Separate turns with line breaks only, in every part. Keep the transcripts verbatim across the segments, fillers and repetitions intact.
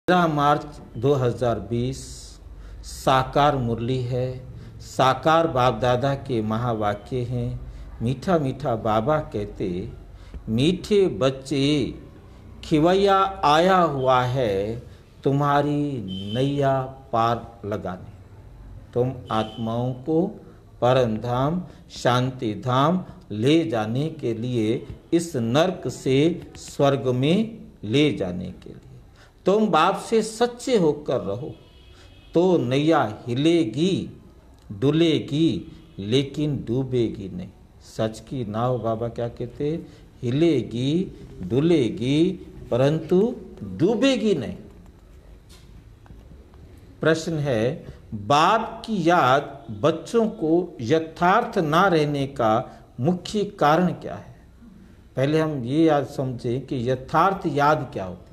तेरह मार्च दो हज़ार बीस साकार मुरली है। साकार बाप दादा के महावाक्य हैं। मीठा मीठा बाबा कहते, मीठे बच्चे खिवैया आया हुआ है तुम्हारी नैया पार लगाने। तुम आत्माओं को परम धाम शांति धाम ले जाने के लिए, इस नरक से स्वर्ग में ले जाने के लिए तुम बाप से सच्चे होकर रहो तो नैया हिलेगी डुलेगी लेकिन डूबेगी नहीं। सच की नाव बाबा क्या कहते, हिलेगी डुलेगी परंतु डूबेगी नहीं। प्रश्न है, बाप की याद बच्चों को यथार्थ ना रहने का मुख्य कारण क्या है? पहले हम ये याद समझें कि यथार्थ याद क्या होती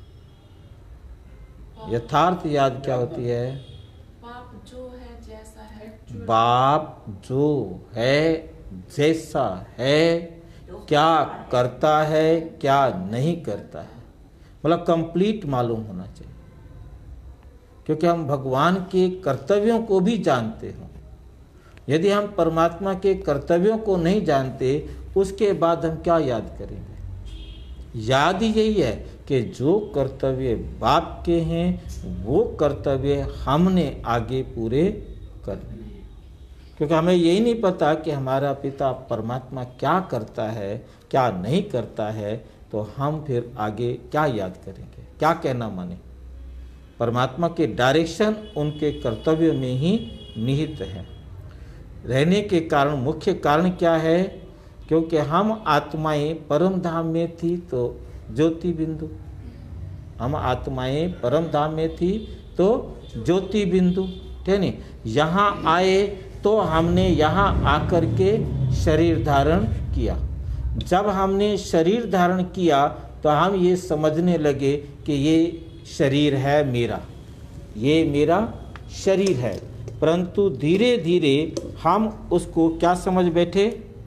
है। यथार्थ याद क्या होती है?
बाप जो है जैसा है,
बाप जो है जैसा है, क्या करता है क्या नहीं करता है, मतलब कंप्लीट मालूम होना चाहिए। क्योंकि हम भगवान के कर्तव्यों को भी जानते हो। यदि हम परमात्मा के कर्तव्यों को नहीं जानते, उसके बाद हम क्या याद करेंगे? याद ही यही है कि जो कर्तव्य बाप के हैं वो कर्तव्य हमने आगे पूरे करने। क्योंकि हमें यही नहीं पता कि हमारा पिता परमात्मा क्या करता है क्या नहीं करता है, तो हम फिर आगे क्या याद करेंगे, क्या कहना माने? परमात्मा के डायरेक्शन उनके कर्तव्य में ही निहित है। रहने के कारण मुख्य कारण क्या है? क्योंकि हम आत्माएं परम धाम में थी तो ज्योति बिंदु, हम आत्माएं परम धाम में थी तो ज्योति बिंदु, ठीक नहीं? यहाँ आए तो हमने यहाँ आकर के शरीर धारण किया। जब हमने शरीर धारण किया तो हम ये समझने लगे कि ये शरीर है मेरा, ये मेरा शरीर है। परंतु धीरे धीरे हम उसको क्या समझ बैठे?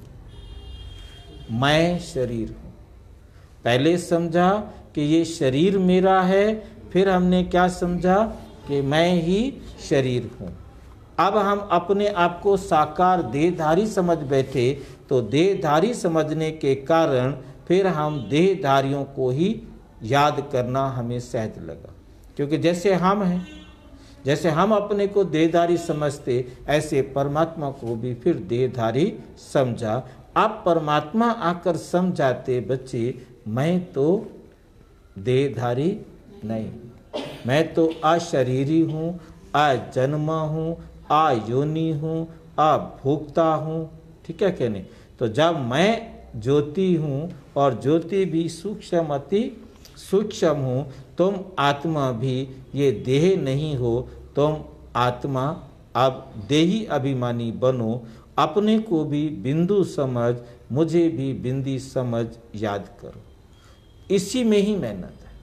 मैं शरीर हूँ। पहले समझा कि ये शरीर मेरा है, फिर हमने क्या समझा कि मैं ही शरीर हूँ। अब हम अपने आप को साकार देहधारी समझ बैठे, तो देहधारी समझने के कारण फिर हम देहधारियों को ही याद करना हमें सहज लगा। क्योंकि जैसे हम हैं, जैसे हम अपने को देहधारी समझते, ऐसे परमात्मा को भी फिर देहधारी समझा। अब परमात्मा आकर समझाते, बच्चे मैं तो देहधारी नहीं, मैं तो अशरीरी हूँ, अजन्मा हूँ, अयोनि हूँ, अभोक्ता हूँ। ठीक है क्या नहीं? तो जब मैं ज्योति हूँ और ज्योति भी सूक्ष्म अति सूक्ष्म हूँ, तुम आत्मा भी ये देह नहीं हो, तुम आत्मा अब देही अभिमानी बनो। अपने को भी बिंदु समझ, मुझे भी बिंदी समझ याद करो। इसी में ही मेहनत है,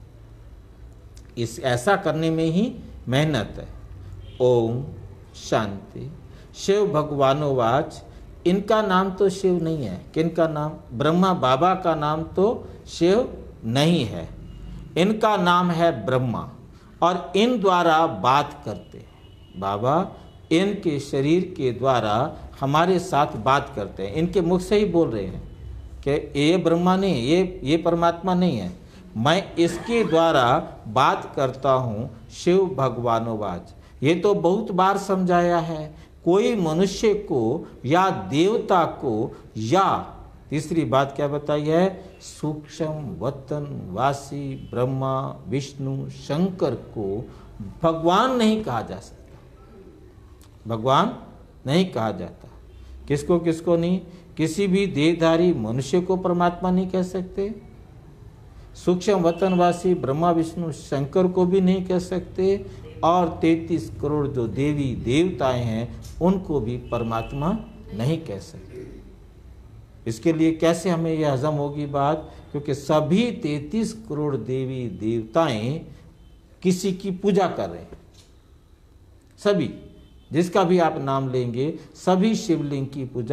इस ऐसा करने में ही मेहनत है। ओम शांति। शिव भगवानोवाच, इनका नाम तो शिव नहीं है। किनका नाम? ब्रह्मा बाबा का नाम तो शिव नहीं है, इनका नाम है ब्रह्मा। और इन द्वारा बात करते हैं बाबा, इनके शरीर के द्वारा हमारे साथ बात करते हैं। इनके मुख से ही बोल रहे हैं कि ये ब्रह्मा नहीं, ये ये परमात्मा नहीं है, मैं इसके द्वारा बात करता हूँ। शिव भगवानोवाच, ये तो बहुत बार समझाया है। कोई मनुष्य को या देवता को या तीसरी बात क्या बताई है? सूक्ष्म वतन वासी ब्रह्मा विष्णु शंकर को भगवान नहीं कहा जा सकता। भगवान नहीं कहा जाता। किसको किसको नहीं? किसी भी देहधारी मनुष्य को परमात्मा नहीं कह सकते, सूक्ष्म वतनवासी ब्रह्मा विष्णु शंकर को भी नहीं कह सकते, और तैंतीस करोड़ जो देवी देवताएं हैं उनको भी परमात्मा नहीं कह सकते। इसके लिए कैसे हमें यह हजम होगी बात? क्योंकि सभी तैंतीस करोड़ देवी देवताएं किसी की पूजा कर रहे हैं। सभी, जिसका भी आप नाम लेंगे, सभी शिवलिंग की पूजा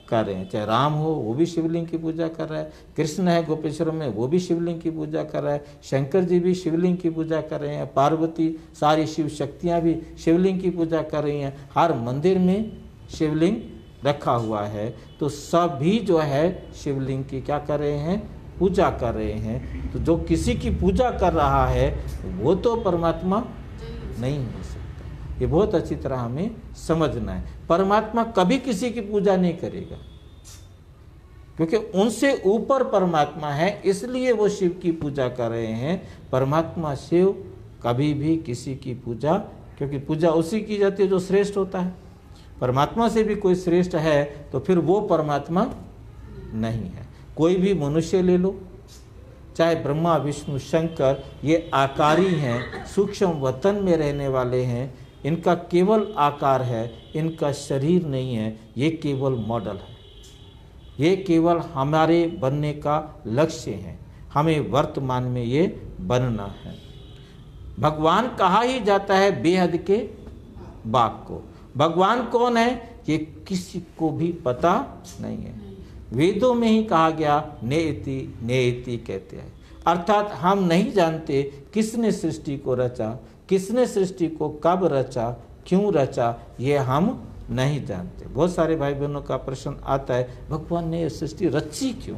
कर रहे हैं। चाहे राम हो वो भी शिवलिंग की पूजा कर रहा है, कृष्ण है गोपेश्वर में वो भी शिवलिंग की पूजा कर रहा है, शंकर जी भी शिवलिंग की पूजा कर रहे हैं, पार्वती सारी शिव शक्तियाँ भी शिवलिंग की पूजा कर रही हैं, हर मंदिर में शिवलिंग रखा हुआ है। तो सभी जो है शिवलिंग की क्या कर रहे हैं, पूजा कर रहे हैं। तो जो किसी की पूजा कर रहा है वो तो परमात्मा नहीं हो सकता। ये बहुत अच्छी तरह हमें समझना है। परमात्मा कभी किसी की पूजा नहीं करेगा, क्योंकि उनसे ऊपर परमात्मा है, इसलिए वो शिव की पूजा कर रहे हैं। परमात्मा शिव कभी भी किसी की पूजा, क्योंकि पूजा उसी की जाती है जो श्रेष्ठ होता है। परमात्मा से भी कोई श्रेष्ठ है तो फिर वो परमात्मा नहीं है। कोई भी मनुष्य ले लो, चाहे ब्रह्मा विष्णु शंकर, ये आकारी हैं, सूक्ष्म वतन में रहने वाले हैं, इनका केवल आकार है, इनका शरीर नहीं है, ये केवल मॉडल है, ये केवल हमारे बनने का लक्ष्य है, हमें वर्तमान में ये बनना है। भगवान कहा ही जाता है बेहद के बाप को। भगवान कौन है ये किसी को भी पता नहीं है। वेदों में ही कहा गया नेति नेति कहते हैं, अर्थात हम नहीं जानते किसने सृष्टि को रचा, किसने सृष्टि को कब रचा, क्यों रचा, ये हम नहीं जानते। बहुत सारे भाई बहनों का प्रश्न आता है भगवान ने सृष्टि रची क्यों।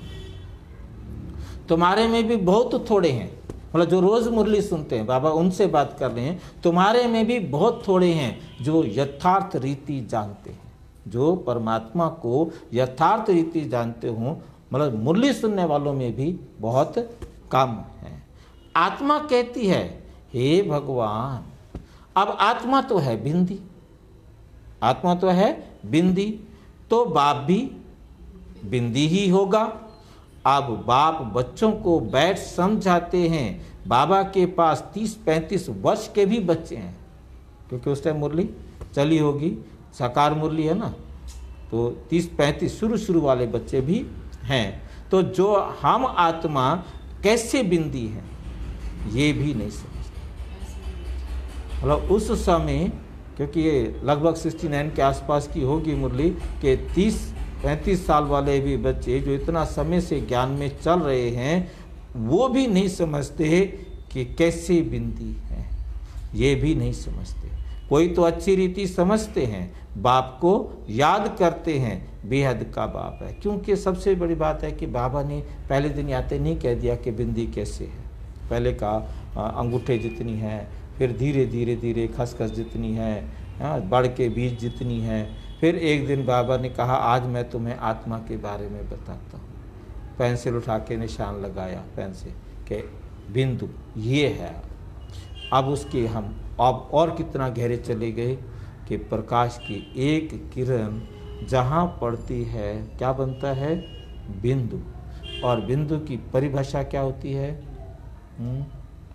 तुम्हारे में भी बहुत थोड़े हैं, मतलब जो रोज मुरली सुनते हैं बाबा उनसे बात कर रहे हैं, तुम्हारे में भी बहुत थोड़े हैं जो यथार्थ रीति जानते हैं, जो परमात्मा को यथार्थ रीति जानते हो। मतलब मुरली सुनने वालों में भी बहुत कम है। आत्मा कहती है हे भगवान, अब आत्मा तो है बिंदी, आत्मा तो है बिंदी, तो बाप भी बिंदी ही होगा। अब बाप बच्चों को बैठ समझाते हैं, बाबा के पास तीस पैंतीस वर्ष के भी बच्चे हैं, क्योंकि उस टाइम मुरली चली होगी, साकार मुरली है ना, तो तीस पैंतीस शुरू शुरू वाले बच्चे भी हैं। तो जो हम आत्मा कैसे बिंदी हैं ये भी नहीं समझते। मतलब उस समय, क्योंकि ये लगभग सिक्सटी नाइन के आसपास की होगी मुरली, के तीस पैंतीस साल वाले भी बच्चे जो इतना समय से ज्ञान में चल रहे हैं वो भी नहीं समझते कि कैसे बिंदी है, ये भी नहीं समझते। कोई तो अच्छी रीति समझते हैं, बाप को याद करते हैं, बेहद का बाप है। क्योंकि सबसे बड़ी बात है कि बाबा ने पहले दिन आते नहीं कह दिया कि बिंदी कैसे है, पहले कहा अंगूठे जितनी है, फिर धीरे धीरे धीरे खसखस जितनी है, बड़ के बीज जितनी है, फिर एक दिन बाबा ने कहा आज मैं तुम्हें आत्मा के बारे में बताता हूँ। पेंसिल उठा के निशान लगाया पेन से कि बिंदु ये है। अब उसके हम अब और कितना गहरे चले गए कि प्रकाश की एक किरण जहाँ पड़ती है क्या बनता है, बिंदु। और बिंदु की परिभाषा क्या होती है, हुँ?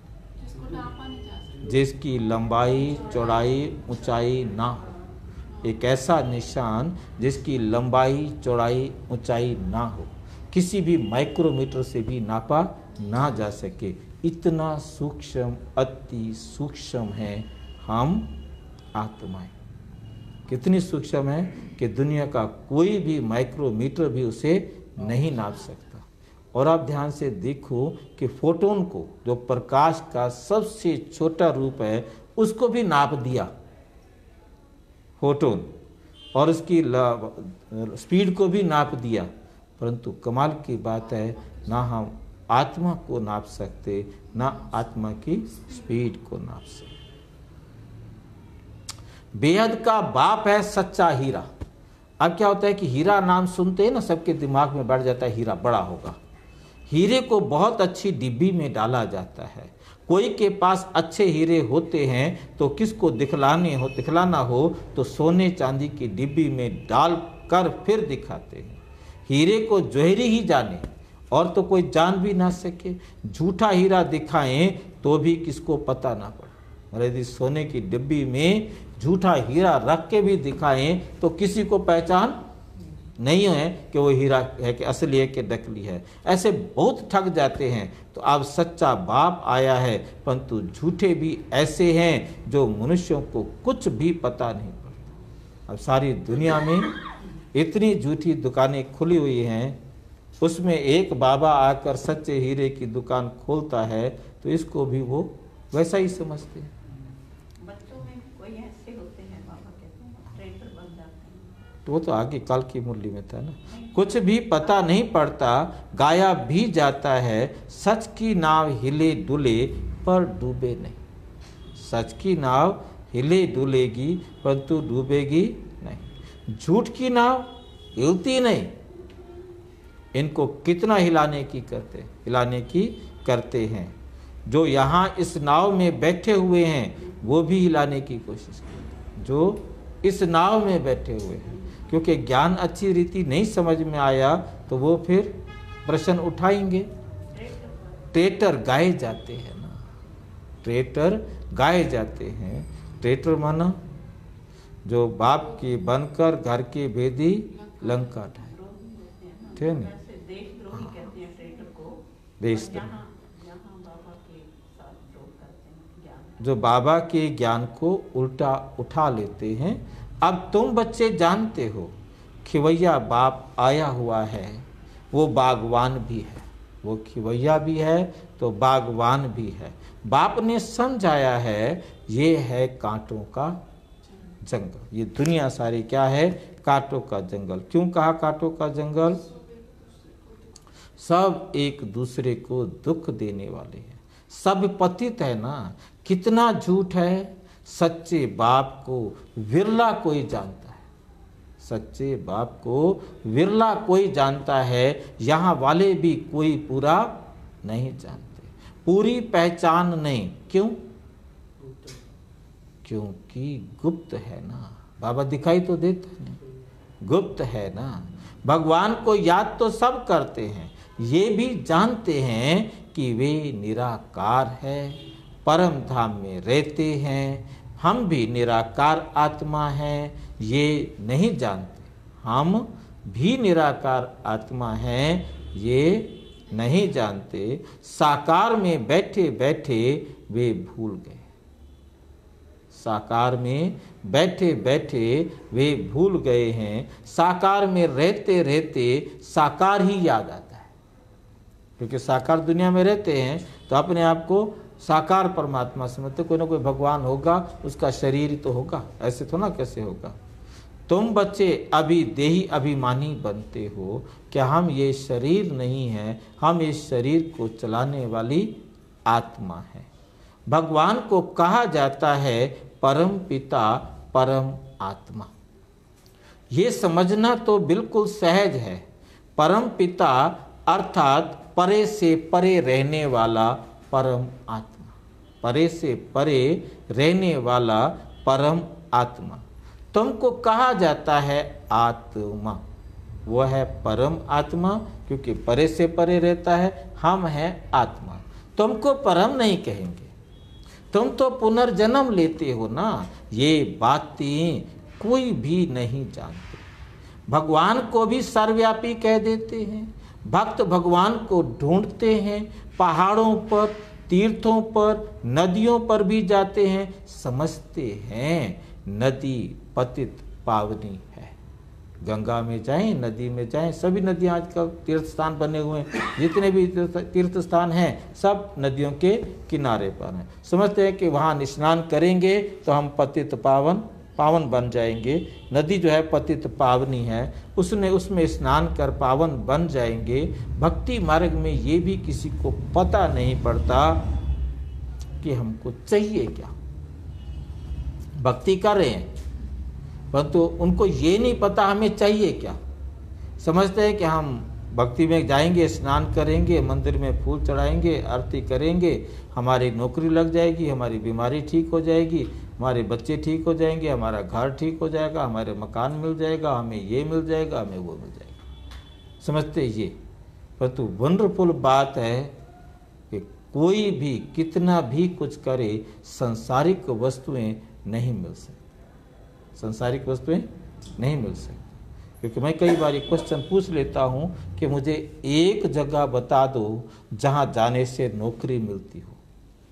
जिसकी लंबाई चौड़ाई ऊंचाई ना हो। एक ऐसा निशान जिसकी लंबाई चौड़ाई ऊंचाई ना हो, किसी भी माइक्रोमीटर से भी नापा ना जा सके, इतना सूक्ष्म अति सूक्ष्म है हम आत्माएं। कितनी सूक्ष्म है कि दुनिया का कोई भी माइक्रोमीटर भी उसे नहीं नाप सकता। और आप ध्यान से देखो कि फोटोन को, जो प्रकाश का सबसे छोटा रूप है, उसको भी नाप दिया फोटोन, और उसकी स्पीड को भी नाप दिया। परंतु कमाल की बात है ना हम आत्मा को नाप सकते, ना आत्मा की स्पीड को नाप सकते। बेहद का बाप है सच्चा हीरा। अब क्या होता है कि हीरा नाम सुनते हैं ना, सबके दिमाग में बैठ जाता है हीरा बड़ा होगा। हीरे को बहुत अच्छी डिब्बी में डाला जाता है। कोई के पास अच्छे हीरे होते हैं तो किसको दिखलाने हो दिखलाना हो तो सोने चांदी की डिब्बी में डाल कर फिर दिखाते हैं। हीरे को जोहरी ही जाने और तो कोई जान भी ना सके। झूठा हीरा दिखाएं तो भी किसको पता ना पड़े। और यदि सोने की डिब्बी में झूठा हीरा रख के भी दिखाएं तो किसी को पहचान नहीं है कि वो हीरा है कि असली है कि नकली है। ऐसे बहुत ठग जाते हैं। तो अब सच्चा बाप आया है, परंतु झूठे भी ऐसे हैं जो मनुष्यों को कुछ भी पता नहीं पड़ता। अब सारी दुनिया में इतनी झूठी दुकानें खुली हुई हैं, उसमें एक बाबा आकर सच्चे हीरे की दुकान खोलता है तो इसको भी वो वैसा ही समझते हैं।
बच्चों में कोई ऐसे होते हैं, बाबा कहते हैं ट्रेडर बन जाते हैं।
तो वो तो आगे काल की मुरली में था ना। कुछ भी पता नहीं पड़ता, गाया भी जाता है, सच की नाव हिले डुले पर डूबे नहीं। सच की नाव हिले डुलेगी परंतु डूबेगी नहीं। झूठ की नाव हिलती नहीं। इनको कितना हिलाने की करते हिलाने की करते हैं। जो यहाँ इस नाव में बैठे हुए हैं वो भी हिलाने की कोशिश करते हैं, जो इस नाव में बैठे हुए हैं। क्योंकि ज्ञान अच्छी रीति नहीं समझ में आया तो वो फिर प्रश्न उठाएंगे। ट्रेटर गाए जाते हैं ना, ट्रेटर गाए जाते हैं। ट्रेटर माना जो बाप की बनकर घर के भेदी लंका ढाए थे ना,
देशद्रोही कहते हैं ट्रेडर को।
देशद्रोही
यहाँ यहाँ बाबा के साथ जो करते हैं ज्ञान,
जो बाबा के ज्ञान को उल्टा उठा लेते हैं। अब तुम बच्चे जानते हो खिवैया बाप आया हुआ है, वो बागवान भी है। वो खिवैया भी है तो बागवान भी है। बाप ने समझाया है ये है कांटों का जंगल। ये दुनिया सारी क्या है? कांटों का जंगल। क्यों कहा कांटों का जंगल? सब एक दूसरे को दुख देने वाले हैं, सब पतित है ना। कितना झूठ है। सच्चे बाप को विरला कोई जानता है, सच्चे बाप को विरला कोई जानता है। यहाँ वाले भी कोई पूरा नहीं जानते, पूरी पहचान नहीं। क्यों? क्योंकि गुप्त है ना। बाबा दिखाई तो देते हैं, गुप्त है ना। भगवान को याद तो सब करते हैं, ये भी जानते हैं कि वे निराकार है, परम धाम में रहते हैं। हम भी निराकार आत्मा हैं, ये नहीं जानते। हम भी निराकार आत्मा हैं, ये नहीं जानते। साकार में बैठे बैठे वे भूल गए, साकार में बैठे बैठे वे भूल गए हैं। साकार में रहते रहते साकार ही याद आता है। क्योंकि साकार दुनिया में रहते हैं तो अपने आप को साकार परमात्मा समझते। कोई ना कोई भगवान होगा, उसका शरीर तो होगा, ऐसे तो ना कैसे होगा। तुम बच्चे अभी देही अभिमानी बनते हो। क्या हम ये शरीर नहीं है, हम इस शरीर को चलाने वाली आत्मा है। भगवान को कहा जाता है परम पिता परम आत्मा। ये समझना तो बिल्कुल सहज है। परम पिता अर्थात परे से परे रहने वाला परम आत्मा, परे से परे रहने वाला परम आत्मा। तुमको कहा जाता है आत्मा, वो है परम आत्मा, क्योंकि परे से परे रहता है। हम हैं आत्मा। तुमको परम नहीं कहेंगे, तुम तो पुनर्जन्म लेते हो ना। ये बातें कोई भी नहीं जानते। भगवान को भी सर्वव्यापी कह देते हैं। भक्त भगवान को ढूंढते हैं, पहाड़ों पर, तीर्थों पर, नदियों पर भी जाते हैं। समझते हैं नदी पतित पावनी है। गंगा में जाएं, नदी में जाएं, सभी नदियां आजकल तीर्थ स्थान बने हुए हैं। जितने भी तीर्थ स्थान हैं सब नदियों के किनारे पर हैं। समझते हैं कि वहाँ स्नान करेंगे तो हम पतित पावन पावन बन जाएंगे। नदी जो है पतित पावनी है, उसने उसमें स्नान कर पावन बन जाएंगे। भक्ति मार्ग में ये भी किसी को पता नहीं पड़ता कि हमको चाहिए क्या। भक्ति कर रहे हैं परंतु तो उनको ये नहीं पता हमें चाहिए क्या। समझते हैं कि हम भक्ति में जाएंगे, स्नान करेंगे, मंदिर में फूल चढ़ाएंगे, आरती करेंगे, हमारी नौकरी लग जाएगी, हमारी बीमारी ठीक हो जाएगी, हमारे बच्चे ठीक हो जाएंगे, हमारा घर ठीक हो जाएगा, हमारे मकान मिल जाएगा, हमें ये मिल जाएगा, हमें वो मिल जाएगा। समझते ये। परंतु वंडरफुल बात है कि कोई भी कितना भी कुछ करे संसारिक वस्तुएं नहीं मिल सकती, संसारिक वस्तुएं नहीं मिल सकती। क्योंकि मैं कई बार क्वेश्चन पूछ लेता हूं कि मुझे एक जगह बता दो जहां जाने से नौकरी मिलती हो,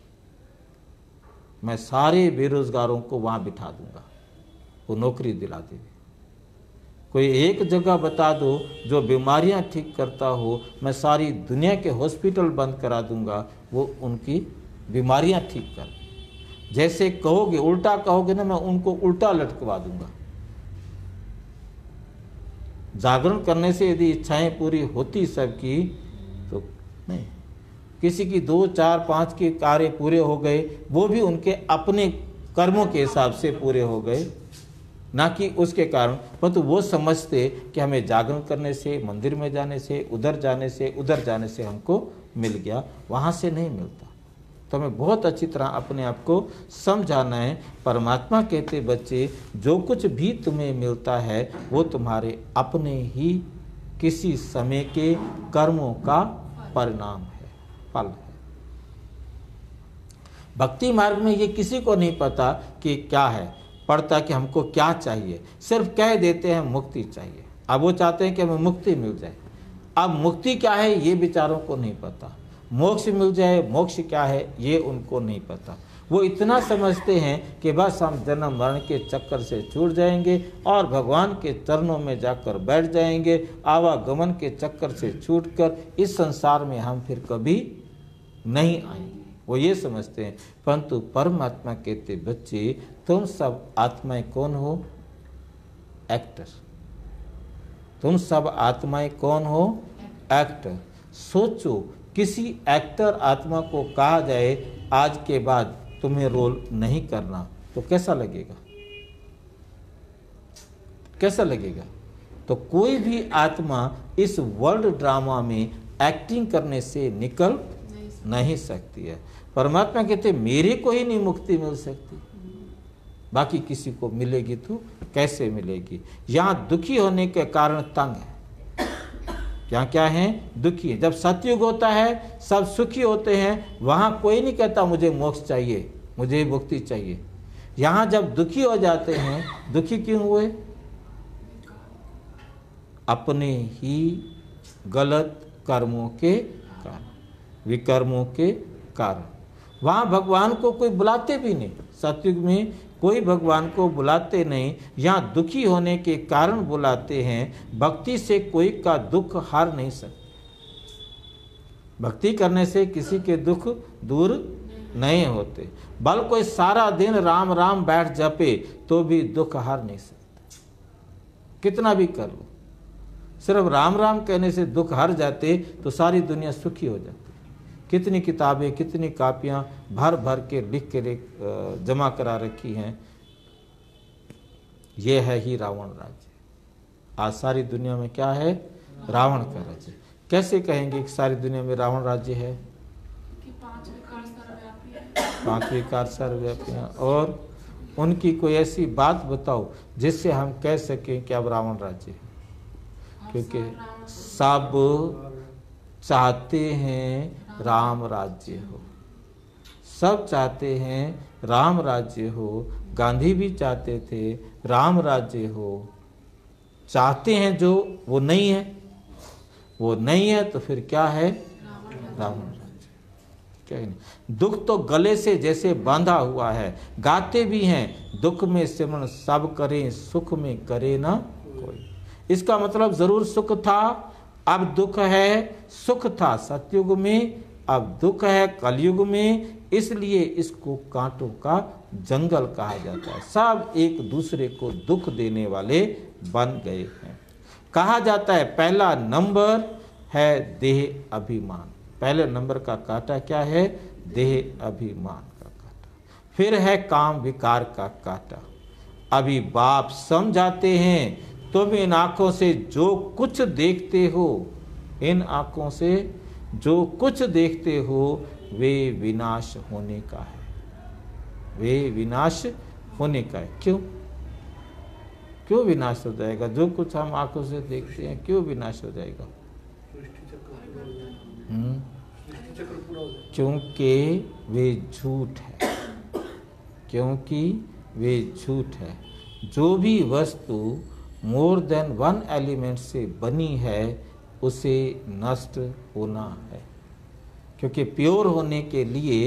मैं सारे बेरोजगारों को वहां बिठा दूंगा, वो नौकरी दिला देंगे। कोई एक जगह बता दो जो बीमारियां ठीक करता हो, मैं सारी दुनिया के हॉस्पिटल बंद करा दूंगा, वो उनकी बीमारियां ठीक कर। जैसे कहोगे, उल्टा कहोगे ना, मैं उनको उल्टा लटकवा दूंगा। जागरण करने से यदि इच्छाएं पूरी होती सबकी तो नहीं, किसी की दो चार पांच के कार्य पूरे हो गए, वो भी उनके अपने कर्मों के हिसाब से पूरे हो गए, ना कि उसके कारण। परंतु वो समझते कि हमें जागरण करने से, मंदिर में जाने से, उधर जाने से, उधर जाने से हमको मिल गया, वहाँ से नहीं मिलता। तो हमें बहुत अच्छी तरह अपने आप को समझाना है। परमात्मा कहते बच्चे, जो कुछ भी तुम्हें मिलता है वो तुम्हारे अपने ही किसी समय के कर्मों का परिणाम है, फल है। भक्ति मार्ग में ये किसी को नहीं पता कि क्या है, पड़ता कि हमको क्या चाहिए, सिर्फ कह देते हैं मुक्ति चाहिए। अब वो चाहते हैं कि हमें मुक्ति मिल जाए। अब मुक्ति क्या है ये बेचारों को नहीं पता, मोक्ष मिल जाए, मोक्ष क्या है ये उनको नहीं पता। वो इतना समझते हैं कि बस हम जन्म मरण के चक्कर से छूट जाएंगे और भगवान के चरणों में जाकर बैठ जाएंगे, आवागमन के चक्कर से छूटकर इस संसार में हम फिर कभी नहीं आएंगे, वो ये समझते हैं। परंतु परमात्मा कहते बच्चे, तुम सब आत्माएं कौन हो? एक्टर। तुम सब आत्माएं कौन हो? एक्टर। सोचो, किसी एक्टर आत्मा को कहा जाए आज के बाद तुम्हें रोल नहीं करना, तो कैसा लगेगा? कैसा लगेगा? तो कोई भी आत्मा इस वर्ल्ड ड्रामा में एक्टिंग करने से निकल नहीं, नहीं सकती है। परमात्मा कहते मेरे को ही नहीं मुक्ति मिल सकती, बाकी किसी को मिलेगी तो कैसे मिलेगी? यहाँ दुखी होने के कारण तंग है। क्या क्या है? दुखी है। जब सतयुग होता है सब सुखी होते हैं, वहां कोई नहीं कहता मुझे मोक्ष चाहिए, मुझे मुक्ति चाहिए। यहाँ जब दुखी हो जाते हैं, दुखी क्यों हुए? अपने ही गलत कर्मों के कारण, विकर्मों के कारण। वहां भगवान को कोई बुलाते भी नहीं, सतयुग में कोई भगवान को बुलाते नहीं, यहाँ दुखी होने के कारण बुलाते हैं। भक्ति से कोई का दुख हार नहीं सकते, भक्ति करने से किसी के दुख दूर नहीं होते। बल कोई सारा दिन राम राम बैठ जपे तो भी दुख हार नहीं सकते, कितना भी कर लो। सिर्फ राम राम कहने से दुख हार जाते तो सारी दुनिया सुखी हो जाती। कितनी किताबें, कितनी कापियां भर भर के लिख के जमा करा रखी हैं। ये है ही रावण राज्य। आज सारी दुनिया में क्या है? रावण का राज्य। कैसे कहेंगे कि सारी दुनिया में रावण राज्य है?
कि पांच विकार सर्वव्यापी है।
पांच विकार सर्वव्यापी हैं। और उनकी कोई ऐसी बात बताओ जिससे हम कह सकें कि अब रावण राज्य है। क्योंकि सब चाहते हैं राम राज्य हो, सब चाहते हैं राम राज्य हो। गांधी भी चाहते थे राम राज्य हो। चाहते हैं जो वो नहीं है, वो नहीं है तो फिर क्या है? रावण राज्य। क्या नहीं? दुख तो गले से जैसे बांधा हुआ है। गाते भी हैं, दुख में सिमरन सब करें, सुख में करे ना कोई। इसका मतलब जरूर सुख था, अब दुख है। सुख था सतयुग में, अब दुख है कलयुग में। इसलिए इसको कांटों का जंगल कहा जाता है। सब एक दूसरे को दुख देने वाले बन गए हैं। कहा जाता है पहला नंबर है देह अभिमान। पहले नंबर का कांटा क्या है? देह अभिमान का कांटा। फिर है काम विकार का कांटा। अभी बाप समझाते हैं, तुम इन आंखों से जो कुछ देखते हो, इन आंखों से जो कुछ देखते हो वे विनाश होने का है, वे विनाश होने का है। क्यों? क्यों विनाश हो जाएगा? जो कुछ हम आंखों से देखते हैं क्यों विनाश हो जाएगा? हम्म क्योंकि वे झूठ है, क्योंकि वे झूठ है। जो भी वस्तु मोर देन वन एलिमेंट से बनी है उसे नष्ट होना है, क्योंकि प्योर होने के लिए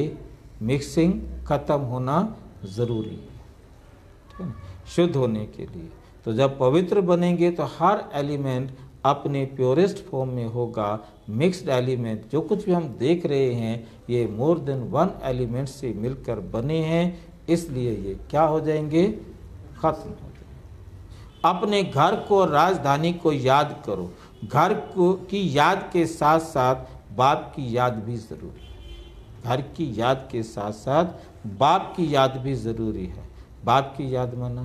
मिक्सिंग खत्म होना जरूरी है, ठीक है? शुद्ध होने के लिए तो जब पवित्र बनेंगे तो हर एलिमेंट अपने प्योरेस्ट फॉर्म में होगा। मिक्स्ड एलिमेंट जो कुछ भी हम देख रहे हैं ये मोर देन वन एलिमेंट से मिलकर बने हैं, इसलिए ये क्या हो जाएंगे, खत्म हो जाएंगे। अपने घर को, राजधानी को याद करो। घर को की याद के साथ साथ बाप की याद भी जरूरी है। घर की याद के साथ साथ बाप की याद भी जरूरी है। बाप की याद माना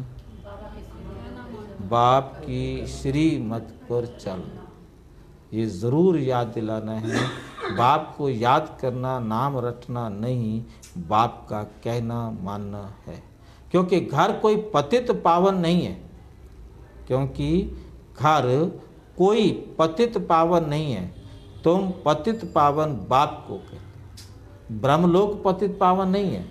बाप की श्रीमत पर चलना, ये ज़रूर याद दिलाना है। बाप को याद करना, नाम रटना नहीं, बाप का कहना मानना है। क्योंकि घर कोई पतित पावन नहीं है, क्योंकि घर कोई पतित पावन नहीं है। तुम पतित पावन बाप को कहते। ब्रह्मलोक पतित पावन नहीं है,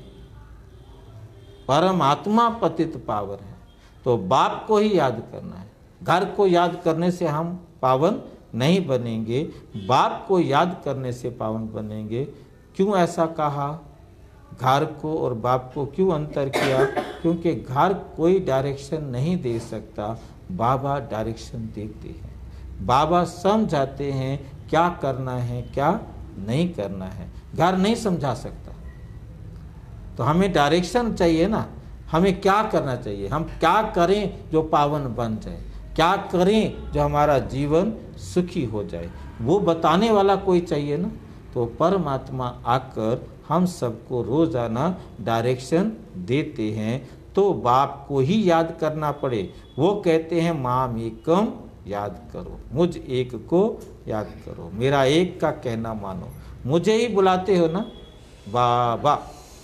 परमात्मा पतित पावन है। तो बाप को ही याद करना है। घर को याद करने से हम पावन नहीं बनेंगे, बाप को याद करने से पावन बनेंगे। क्यों ऐसा कहा? घर को और बाप को क्यों अंतर किया? क्योंकि घर कोई डायरेक्शन नहीं दे सकता, बाबा डायरेक्शन देते हैं। बाबा समझाते हैं क्या करना है क्या नहीं करना है। घर नहीं समझा सकता, तो हमें डायरेक्शन चाहिए ना। हमें क्या करना चाहिए, हम क्या करें जो पावन बन जाए, क्या करें जो हमारा जीवन सुखी हो जाए, वो बताने वाला कोई चाहिए ना। तो परमात्मा आकर हम सबको रोजाना डायरेक्शन देते हैं। तो बाप को ही याद करना पड़े। वो कहते हैं माम एकम याद करो, मुझ एक को याद करो, मेरा एक का कहना मानो। मुझे ही बुलाते हो ना बाबा,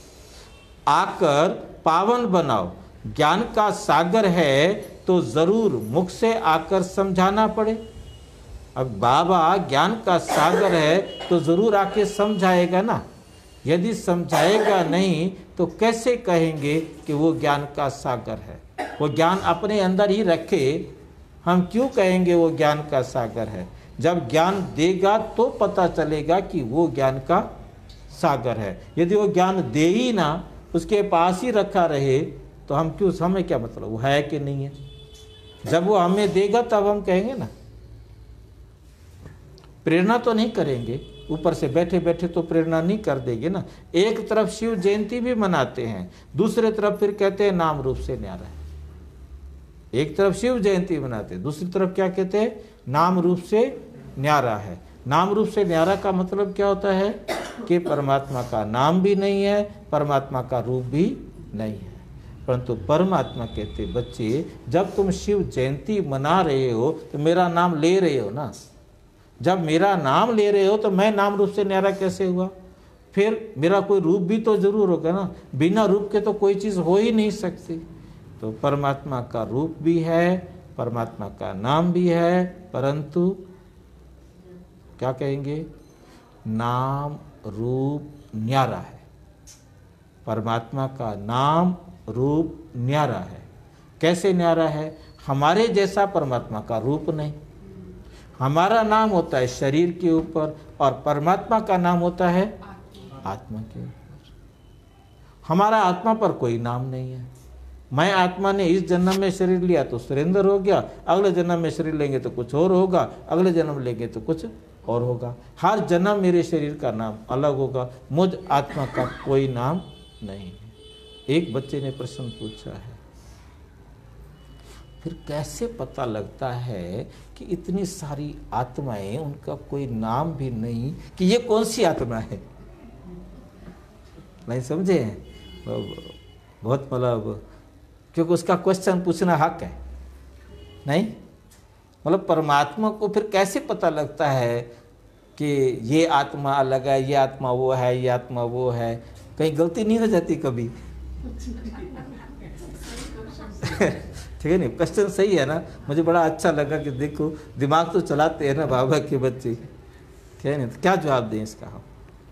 आकर पावन बनाओ। ज्ञान का सागर है तो जरूर मुख से आकर समझाना पड़े। अब बाबा ज्ञान का सागर है तो जरूर आके समझाएगा ना। यदि समझाएगा नहीं तो कैसे कहेंगे कि वो ज्ञान का सागर है? वो ज्ञान अपने अंदर ही रखे, हम क्यों कहेंगे वो ज्ञान का सागर है? जब ज्ञान देगा तो पता चलेगा कि वो ज्ञान का सागर है। यदि वो ज्ञान दे ही ना, उसके पास ही रखा रहे, तो हम क्यों, हमें क्या मतलब वो है कि नहीं है? जब वो हमें देगा तब हम कहेंगे ना। प्रेरणा तो नहीं करेंगे, ऊपर से बैठे बैठे तो प्रेरणा नहीं कर देंगे ना। एक तरफ शिव जयंती भी मनाते हैं, दूसरे तरफ फिर कहते हैं नाम रूप से न्यारा है। एक तरफ शिव जयंती मनाते हैं, दूसरी तरफ क्या कहते हैं, नाम रूप से न्यारा है। नाम रूप से न्यारा का मतलब क्या होता है कि परमात्मा का नाम भी नहीं है, परमात्मा का रूप भी नहीं है। परंतु परमात्मा कहते बच्चे, जब तुम शिव जयंती मना रहे हो तो मेरा नाम ले रहे हो ना। जब मेरा नाम ले रहे हो तो मैं नाम रूप से न्यारा कैसे हुआ? फिर मेरा कोई रूप भी तो जरूर होगा ना। बिना रूप के तो कोई चीज़ हो ही नहीं सकती। तो परमात्मा का रूप भी है, परमात्मा का नाम भी है, परंतु क्या कहेंगे, नाम रूप न्यारा है। परमात्मा का नाम रूप न्यारा है। कैसे न्यारा है? हमारे जैसा परमात्मा का रूप नहीं। हमारा नाम होता है शरीर के ऊपर और परमात्मा का नाम होता है आत्मा के ऊपर। हमारा आत्मा पर कोई नाम नहीं है। मैं आत्मा ने इस जन्म में शरीर लिया तो सुरेंद्र हो गया, अगले जन्म में शरीर लेंगे तो कुछ और होगा, अगले जन्म लेंगे तो कुछ और होगा। हर जन्म मेरे शरीर का नाम अलग होगा, मुझ आत्मा का कोई नाम नहीं है। एक बच्चे ने प्रश्न पूछा है, फिर कैसे पता लगता है कि इतनी सारी आत्माएं, उनका कोई नाम भी नहीं, कि ये कौन सी आत्मा है? नहीं समझे हैं? बहुत मतलब, क्योंकि उसका क्वेश्चन पूछना हक है नहीं। मतलब परमात्मा को फिर कैसे पता लगता है कि ये आत्मा अलग है, ये आत्मा वो है, ये आत्मा वो है? कहीं गलती नहीं हो जाती कभी? ठीक है नहीं, क्वेश्चन सही है ना। मुझे बड़ा अच्छा लगा कि देखो दिमाग तो चलाते हैं ना बाबा के बच्चे, क्या नहीं? तो क्या जवाब दें इसका हम?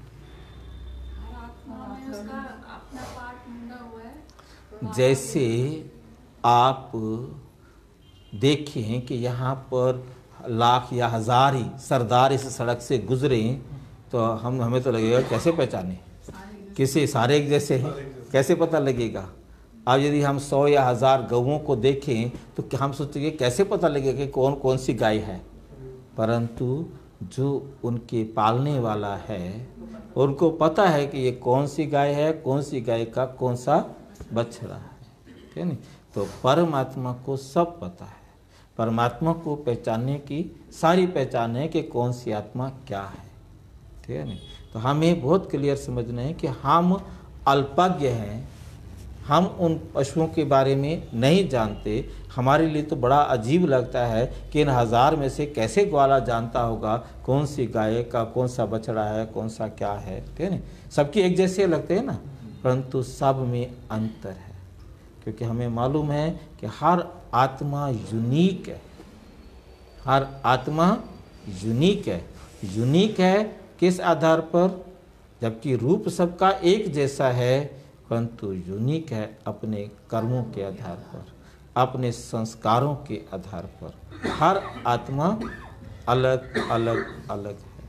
जैसे आप देखें कि यहाँ पर लाख या हजार ही सरदार इस सड़क से गुजरे तो हम हमें तो लगेगा कैसे पहचाने, किसी सारे एक जैसे हैं, कैसे पता लगेगा? अब यदि हम सौ या हज़ार गऊओं को देखें तो क्या हम सोचेंगे कैसे पता लगेगा कि कौन कौन सी गाय है, परंतु जो उनके पालने वाला है उनको पता है कि ये कौन सी गाय है, कौन सी गाय का कौन सा बछड़ा है, ठीक है नहीं। तो परमात्मा को सब पता है, परमात्मा को पहचानने की सारी पहचान है कि कौन सी आत्मा क्या है, ठीक है नहीं। तो हमें बहुत क्लियर समझना है कि हम अल्पज्ञ हैं, हम उन पशुओं के बारे में नहीं जानते। हमारे लिए तो बड़ा अजीब लगता है कि इन हजार में से कैसे ग्वाला जानता होगा कौन सी गाय का कौन सा बछड़ा है, कौन सा क्या है, ठीक है ना। सबकी एक जैसे लगते हैं ना, परंतु सब में अंतर है, क्योंकि हमें मालूम है कि हर आत्मा यूनिक है, हर आत्मा यूनिक है। यूनिक है किस आधार पर? जबकि रूप सबका एक जैसा है, परंतु यूनिक है अपने कर्मों के आधार पर, अपने संस्कारों के आधार पर। हर आत्मा अलग अलग अलग है।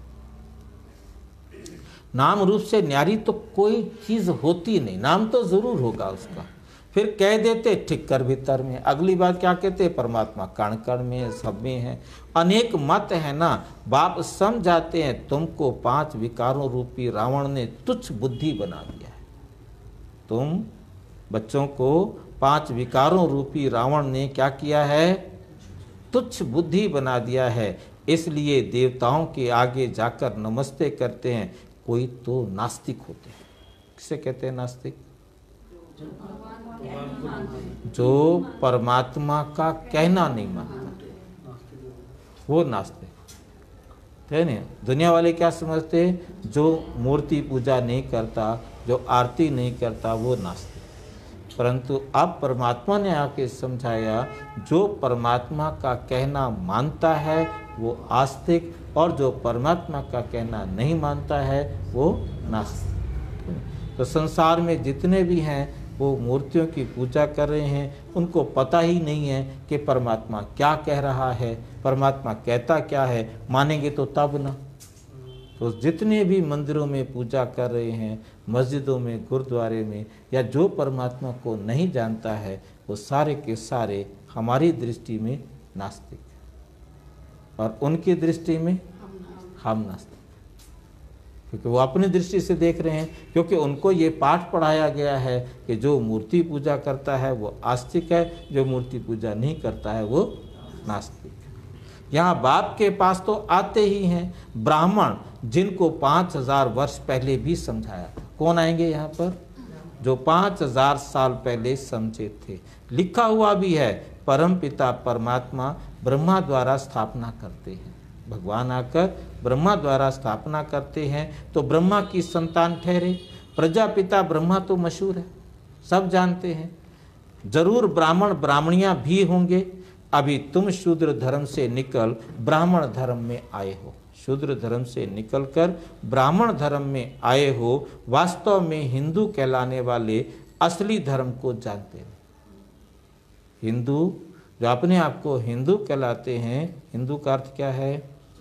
नाम रूप से न्यारी तो कोई चीज होती नहीं, नाम तो जरूर होगा उसका। फिर कह देते ठीक कर भीतर में, अगली बात क्या कहते? परमात्मा कण कण में, सब में है। अनेक मत है ना, बाप समझाते हैं तुमको पांच विकारों रूपी रावण ने तुच्छ बुद्धि बना दिया है। तुम बच्चों को पांच विकारों रूपी रावण ने क्या किया है? तुच्छ बुद्धि बना दिया है, इसलिए देवताओं के आगे जाकर नमस्ते करते हैं। कोई तो नास्तिक होते हैं। किसे कहते हैं नास्तिक? जो परमात्मा का कहना नहीं मानता, वो नास्तिक है। नहीं, दुनिया वाले क्या समझते? जो मूर्ति पूजा नहीं करता, जो आरती नहीं करता, वो नास्तिक। परंतु अब परमात्मा ने आके समझाया, जो परमात्मा का कहना मानता है वो आस्तिक, और जो परमात्मा का कहना नहीं मानता है वो नास्तिक। तो संसार में जितने भी हैं वो मूर्तियों की पूजा कर रहे हैं, उनको पता ही नहीं है कि परमात्मा क्या कह रहा है, परमात्मा कहता क्या है। मानेंगे तो तब ना। तो जितने भी मंदिरों में पूजा कर रहे हैं, मस्जिदों में, गुरुद्वारे में, या जो परमात्मा को नहीं जानता है, वो सारे के सारे हमारी दृष्टि में नास्तिक, और उनकी दृष्टि में हम नास्तिक, क्योंकि वो अपनी दृष्टि से देख रहे हैं। क्योंकि उनको ये पाठ पढ़ाया गया है कि जो मूर्ति पूजा करता है वो आस्तिक है, जो मूर्ति पूजा नहीं करता है वो नास्तिक। यहाँ बाप के पास तो आते ही हैं ब्राह्मण, जिनको पाँच हजार वर्ष पहले भी समझाया था। कौन आएंगे यहाँ पर? जो पाँच हजार साल पहले समझे थे। लिखा हुआ भी है, परम पिता परमात्मा ब्रह्मा द्वारा स्थापना करते हैं। भगवान आकर ब्रह्मा द्वारा स्थापना करते हैं तो ब्रह्मा की संतान ठहरे। प्रजापिता ब्रह्मा तो मशहूर है, सब जानते हैं। जरूर ब्राह्मण ब्राह्मणियां भी होंगे। अभी तुम शूद्र धर्म से निकल ब्राह्मण धर्म में आए हो, शूद्र धर्म से निकलकर ब्राह्मण धर्म में आए हो। वास्तव में हिंदू कहलाने वाले असली धर्म को जानते हैं। हिंदू जो अपने आप को हिंदू कहलाते हैं, हिंदू का अर्थ क्या है?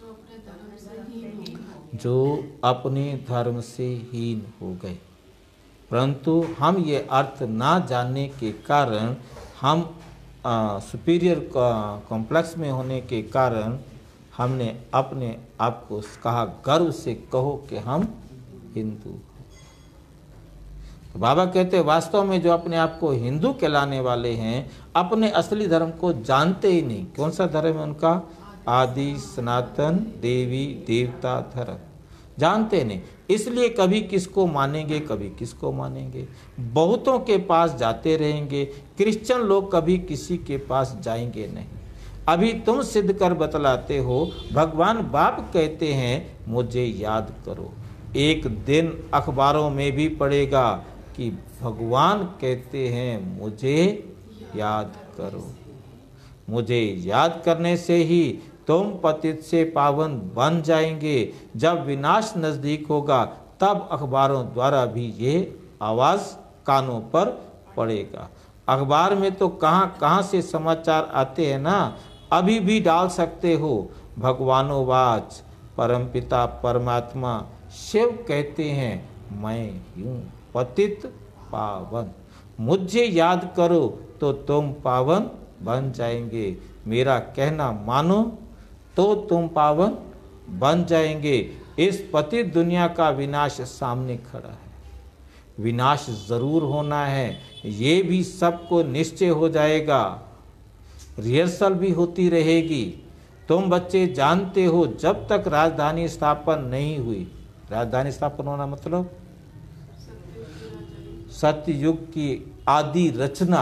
जो अपने धर्म से हीन हो गए। परंतु हम ये अर्थ ना जानने के कारण, हम सुपीरियर कॉम्प्लेक्स में होने के कारण, हमने अपने आप को कहा, गर्व से कहो कि हम हिंदू हैं। तो बाबा कहते हैं वास्तव में जो अपने आप को हिंदू कहलाने वाले हैं, अपने असली धर्म को जानते ही नहीं। कौन सा धर्म है उनका? आदि सनातन देवी देवता धर्म जानते नहीं। इसलिए कभी किसको मानेंगे, कभी किसको मानेंगे, बहुतों के पास जाते रहेंगे। क्रिश्चियन लोग कभी किसी के पास जाएंगे नहीं। अभी तुम सिद्ध कर बतलाते हो, भगवान बाप कहते हैं मुझे याद करो। एक दिन अखबारों में भी पढ़ेगा कि भगवान कहते हैं मुझे याद करो। मुझे याद करने से ही तुम पतित से पावन बन जाएंगे। जब विनाश नजदीक होगा तब अखबारों द्वारा भी ये आवाज कानों पर पड़ेगा। अखबार में तो कहाँ कहाँ से समाचार आते हैं ना, अभी भी डाल सकते हो। भगवानोवाच, परमपिता परमात्मा शिव कहते हैं मैं हूँ पतित पावन। मुझे याद करो तो तुम पावन बन जाएंगे। मेरा कहना मानो तो तुम पावन बन जाएंगे। इस पतित दुनिया का विनाश सामने खड़ा है, विनाश जरूर होना है, ये भी सबको निश्चय हो जाएगा। रिहर्सल भी होती रहेगी। तुम बच्चे जानते हो जब तक राजधानी स्थापन नहीं हुई, राजधानी स्थापन होना मतलब सत्ययुग की आदि रचना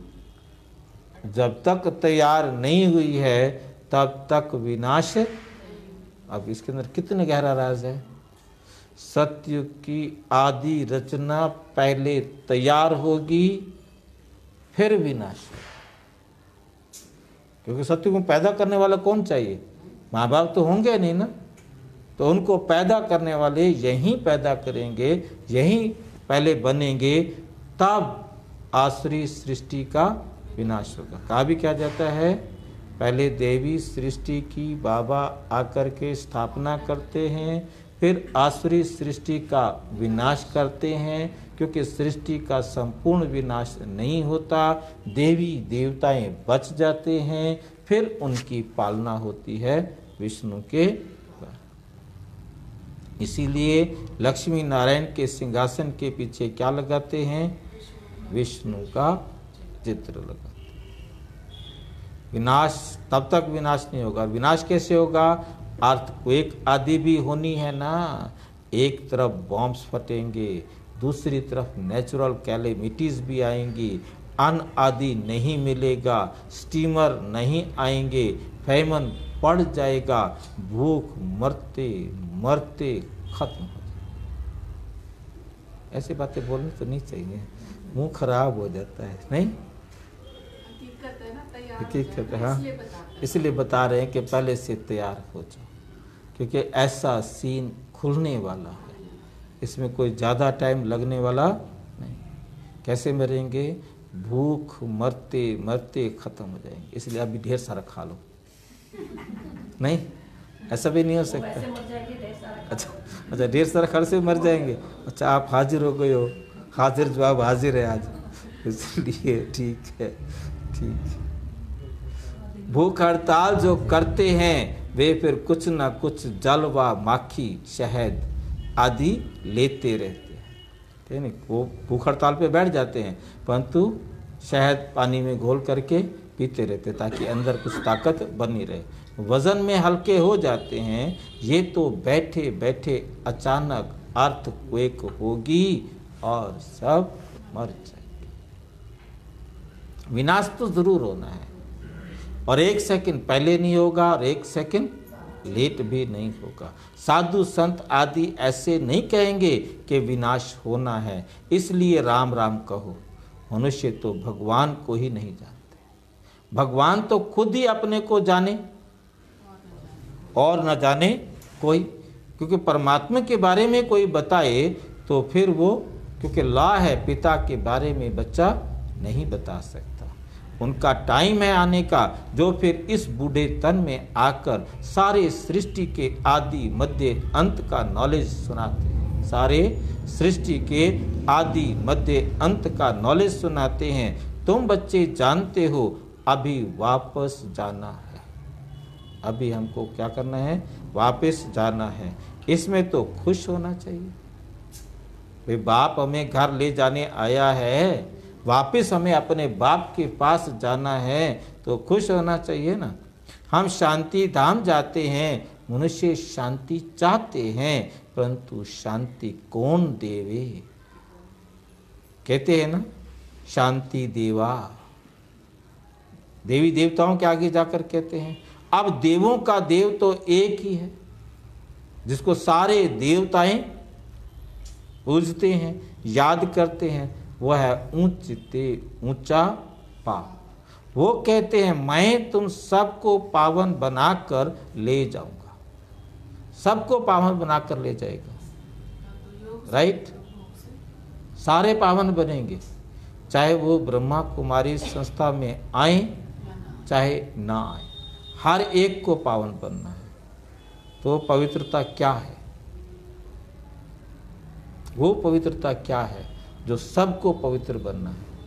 जब तक तैयार नहीं हुई है तब तक विनाश। अब इसके अंदर कितने गहरा राज है। सत्ययुग की आदि रचना पहले तैयार होगी फिर विनाश, क्योंकि सत्य को पैदा करने वाला कौन चाहिए? माँ बाप तो होंगे नहीं ना, तो उनको पैदा करने वाले यहीं पैदा करेंगे, यहीं पहले बनेंगे, तब आसुरी सृष्टि का विनाश होगा। कहा भी क्या जाता है, पहले देवी सृष्टि की बाबा आकर के स्थापना करते हैं, फिर आसुरी सृष्टि का विनाश करते हैं, क्योंकि सृष्टि का संपूर्ण विनाश नहीं होता, देवी देवताएं बच जाते हैं, फिर उनकी पालना होती है विष्णु के। इसीलिए लक्ष्मी नारायण के सिंहासन के पीछे क्या लगाते हैं? विष्णु का चित्र लगाते हैं। विनाश तब तक विनाश नहीं होगा। विनाश कैसे होगा? अर्थक्वेक आदि भी होनी है ना। एक तरफ बॉम्ब्स फटेंगे, दूसरी तरफ नेचुरल कैलेमिटीज भी आएंगी, अन्न आदि नहीं मिलेगा, स्टीमर नहीं आएंगे, फैमन पड़ जाएगा, भूख मरते मरते खत्म हो जाए। ऐसी बातें बोलनी तो नहीं चाहिए, मुंह खराब हो जाता है। नहीं,
हकीकत है ना, तैयार
हकीकत है,
हो
हाँ,
जाए, इसलिए बता रहे हैं।
इसलिए बता रहे हैं कि पहले से तैयार हो जाओ, क्योंकि ऐसा सीन खुलने वाला है, इसमें कोई ज़्यादा टाइम लगने वाला नहीं। कैसे मरेंगे? भूख मरते मरते खत्म हो जाएंगे, इसलिए अभी ढेर सारा खा लो। नहीं, ऐसा भी नहीं हो सकता। अच्छा अच्छा, ढेर सारा खा से मर जाएंगे। अच्छा, आप हाजिर हो गए हो, हाजिर जवाब हाजिर है आज, इसलिए ठीक है, ठीक है। भूख हड़ताल जो करते हैं वे फिर कुछ ना कुछ जल व माखी शहद आदि लेते रहते हैं, ठीक है। वो भूख हड़ताल पे बैठ जाते हैं, परंतु शहद पानी में घोल करके पीते रहते ताकि अंदर कुछ ताकत बनी रहे। वजन में हल्के हो जाते हैं, ये तो बैठे बैठे अचानक अर्थक्वेक होगी और सब मर जाएंगे। विनाश तो जरूर होना है, और एक सेकंड पहले नहीं होगा और एक सेकंड लेट भी नहीं होगा। साधु संत आदि ऐसे नहीं कहेंगे कि विनाश होना है, इसलिए राम राम कहो। मनुष्य तो भगवान को ही नहीं जानते, भगवान तो खुद ही अपने को जाने और न जाने कोई, क्योंकि परमात्मा के बारे में कोई बताए तो फिर वो, क्योंकि लॉ है, पिता के बारे में बच्चा नहीं बता सकता। उनका टाइम है आने का, जो फिर इस बूढ़े तन में आकर सारे सृष्टि के आदि मध्य अंत का नॉलेज सुनाते हैं, सारे सृष्टि के आदि मध्य अंत का नॉलेज सुनाते हैं। तुम बच्चे जानते हो अभी वापस जाना है, अभी हमको क्या करना है? वापस जाना है। इसमें तो खुश होना चाहिए। वे बाप हमें घर ले जाने आया है, वापस हमें अपने बाप के पास जाना है, तो खुश होना चाहिए ना। हम शांति धाम जाते हैं, मनुष्य शांति चाहते हैं, परंतु शांति कौन देवे? कहते हैं ना, शांति देवा। देवी देवताओं के आगे जाकर कहते हैं। अब देवों का देव तो एक ही है, जिसको सारे देवताएं पूजते हैं, याद करते हैं, वह है ऊंचते ऊंचा पाप। वो कहते हैं मैं तुम सबको पावन बनाकर ले जाऊंगा, सबको पावन बनाकर ले जाएगा, राइट। सारे पावन बनेंगे, चाहे वो ब्रह्मा कुमारी संस्था में आए चाहे ना आए, हर एक को पावन बनना है। तो पवित्रता क्या है? वो पवित्रता क्या है जो सबको पवित्र बनना है?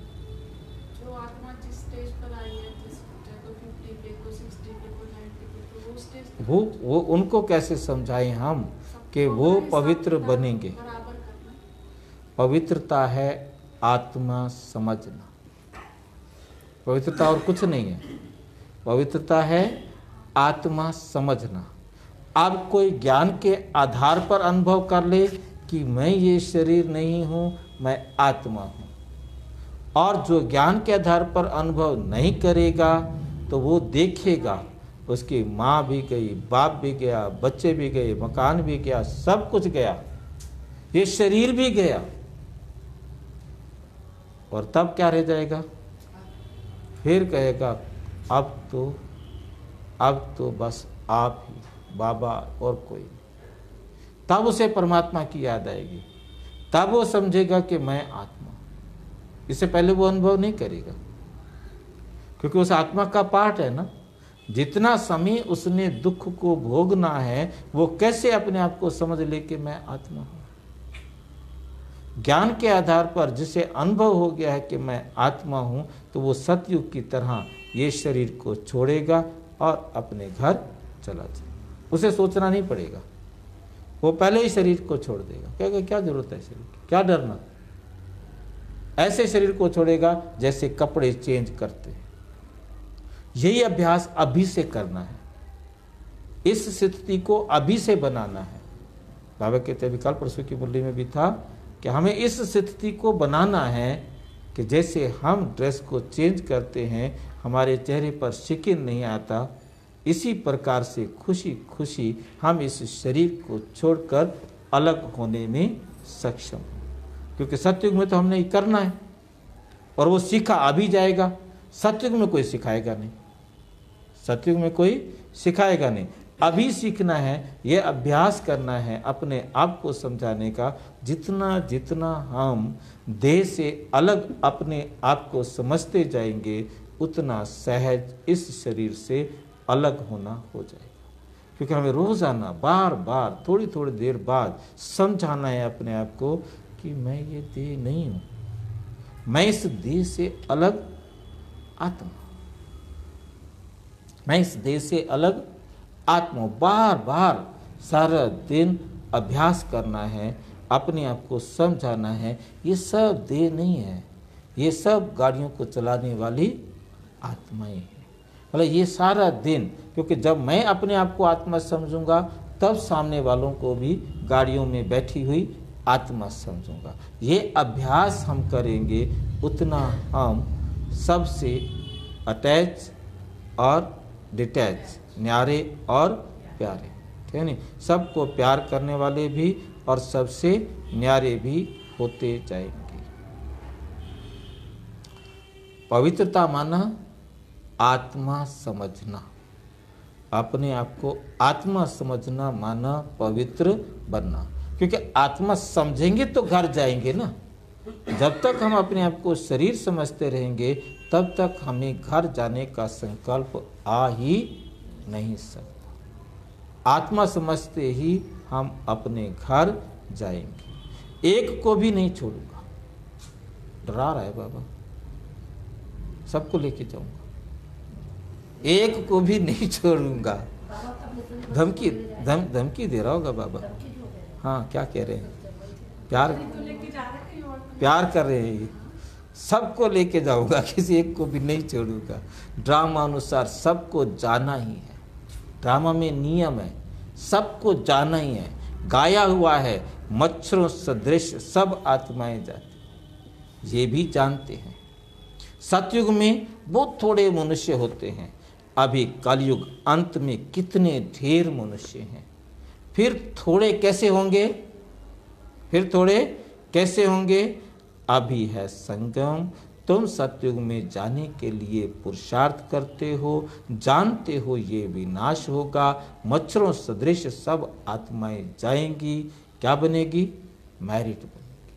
वो वो उनको कैसे समझाएं हम कि वो पवित्र बनेंगे।
बराबर करना।
पवित्रता है आत्मा समझना, पवित्रता और कुछ नहीं है। पवित्रता है आत्मा समझना। अब कोई ज्ञान के आधार पर अनुभव कर ले कि मैं ये शरीर नहीं हूँ, मैं आत्मा हूँ, और जो ज्ञान के आधार पर अनुभव नहीं करेगा तो वो देखेगा उसकी माँ भी गई, बाप भी गया, बच्चे भी गए, मकान भी गया, सब कुछ गया, ये शरीर भी गया, और तब क्या रह जाएगा? फिर कहेगा अब तो अब तो बस आप ही, बाबा और कोई नहीं। तब उसे परमात्मा की याद आएगी, तब वो समझेगा कि मैं आत्मा। इससे पहले वो अनुभव नहीं करेगा, क्योंकि उस आत्मा का पार्ट है ना। जितना समय उसने दुख को भोगना है, वो कैसे अपने आप को समझ ले कि मैं आत्मा हूं। ज्ञान के आधार पर जिसे अनुभव हो गया है कि मैं आत्मा हूं, तो वो सतयुग की तरह ये शरीर को छोड़ेगा और अपने घर चला जाएगा। उसे सोचना नहीं पड़ेगा, वो पहले ही शरीर को छोड़ देगा। कहेगा क्या जरूरत है शरीर की, क्या डरना। ऐसे शरीर को छोड़ेगा जैसे कपड़े चेंज करते हैं। यही अभ्यास अभी से करना है, इस स्थिति को अभी से बनाना है। बाबा कहते अभी कल परसों की मुरली में भी था कि हमें इस स्थिति को बनाना है कि जैसे हम ड्रेस को चेंज करते हैं, हमारे चेहरे पर शिकन नहीं आता, इसी प्रकार से खुशी खुशी हम इस शरीर को छोड़कर अलग होने में सक्षम हैं। क्योंकि सतयुग में तो हमने ये करना है, और वो सीखा अभी जाएगा। सतयुग में कोई सिखाएगा नहीं, सतयुग में कोई सिखाएगा नहीं, अभी सीखना है। ये अभ्यास करना है अपने आप को समझाने का। जितना जितना हम देह से अलग अपने आप को समझते जाएंगे, उतना सहज इस शरीर से अलग होना हो जाएगा। क्योंकि हमें रोजाना बार बार थोड़ी थोड़ी देर बाद समझाना है अपने आप को कि मैं ये देह नहीं हूं, मैं इस देह से अलग आत्मा, मैं इस देह से अलग आत्मा। बार बार सारा दिन अभ्यास करना है, अपने आप को समझाना है ये सब देह नहीं है, ये सब गाड़ियों को चलाने वाली आत्माएं हैं। मतलब ये सारा दिन, क्योंकि जब मैं अपने आप को आत्मा समझूंगा, तब सामने वालों को भी गाड़ियों में बैठी हुई आत्मा समझूंगा। ये अभ्यास हम करेंगे, उतना हम सबसे अटैच और डिटैच, न्यारे और प्यारे, ठीक है नहीं, सबको प्यार करने वाले भी और सबसे न्यारे भी होते जाएंगे। पवित्रता माना आत्मा समझना, अपने आप को आत्मा समझना माना पवित्र बनना। क्योंकि आत्मा समझेंगे तो घर जाएंगे ना। जब तक हम अपने आप को शरीर समझते रहेंगे, तब तक हमें घर जाने का संकल्प आ ही नहीं सकता। आत्मा समझते ही हम अपने घर जाएंगे। एक को भी नहीं छोड़ूंगा, डरा रहा है बाबा, सबको लेके जाऊंगा, एक को भी नहीं छोड़ूंगा। धमकी धम धमकी दे रहा होगा बाबा। हाँ, क्या कह रहे हैं? प्यार प्यार कर रहे हैं ये। सबको लेके जाऊंगा, किसी एक को भी नहीं छोड़ूंगा। ड्रामा अनुसार सबको जाना ही है। ड्रामा में नियम है, सबको जाना ही है। गाया हुआ है, मच्छरों सदृश सब आत्माएं जाती, ये भी जानते हैं। सतयुग में बहुत थोड़े मनुष्य होते हैं, अभी कलयुग अंत में कितने ढेर मनुष्य हैं। फिर थोड़े कैसे होंगे? फिर थोड़े कैसे होंगे? अभी है संगम, तुम सतयुग में जाने के लिए पुरुषार्थ करते हो, जानते हो ये विनाश होगा। मच्छरों सदृश सब आत्माएं जाएंगी, क्या बनेगी? मैरिट बनेगी।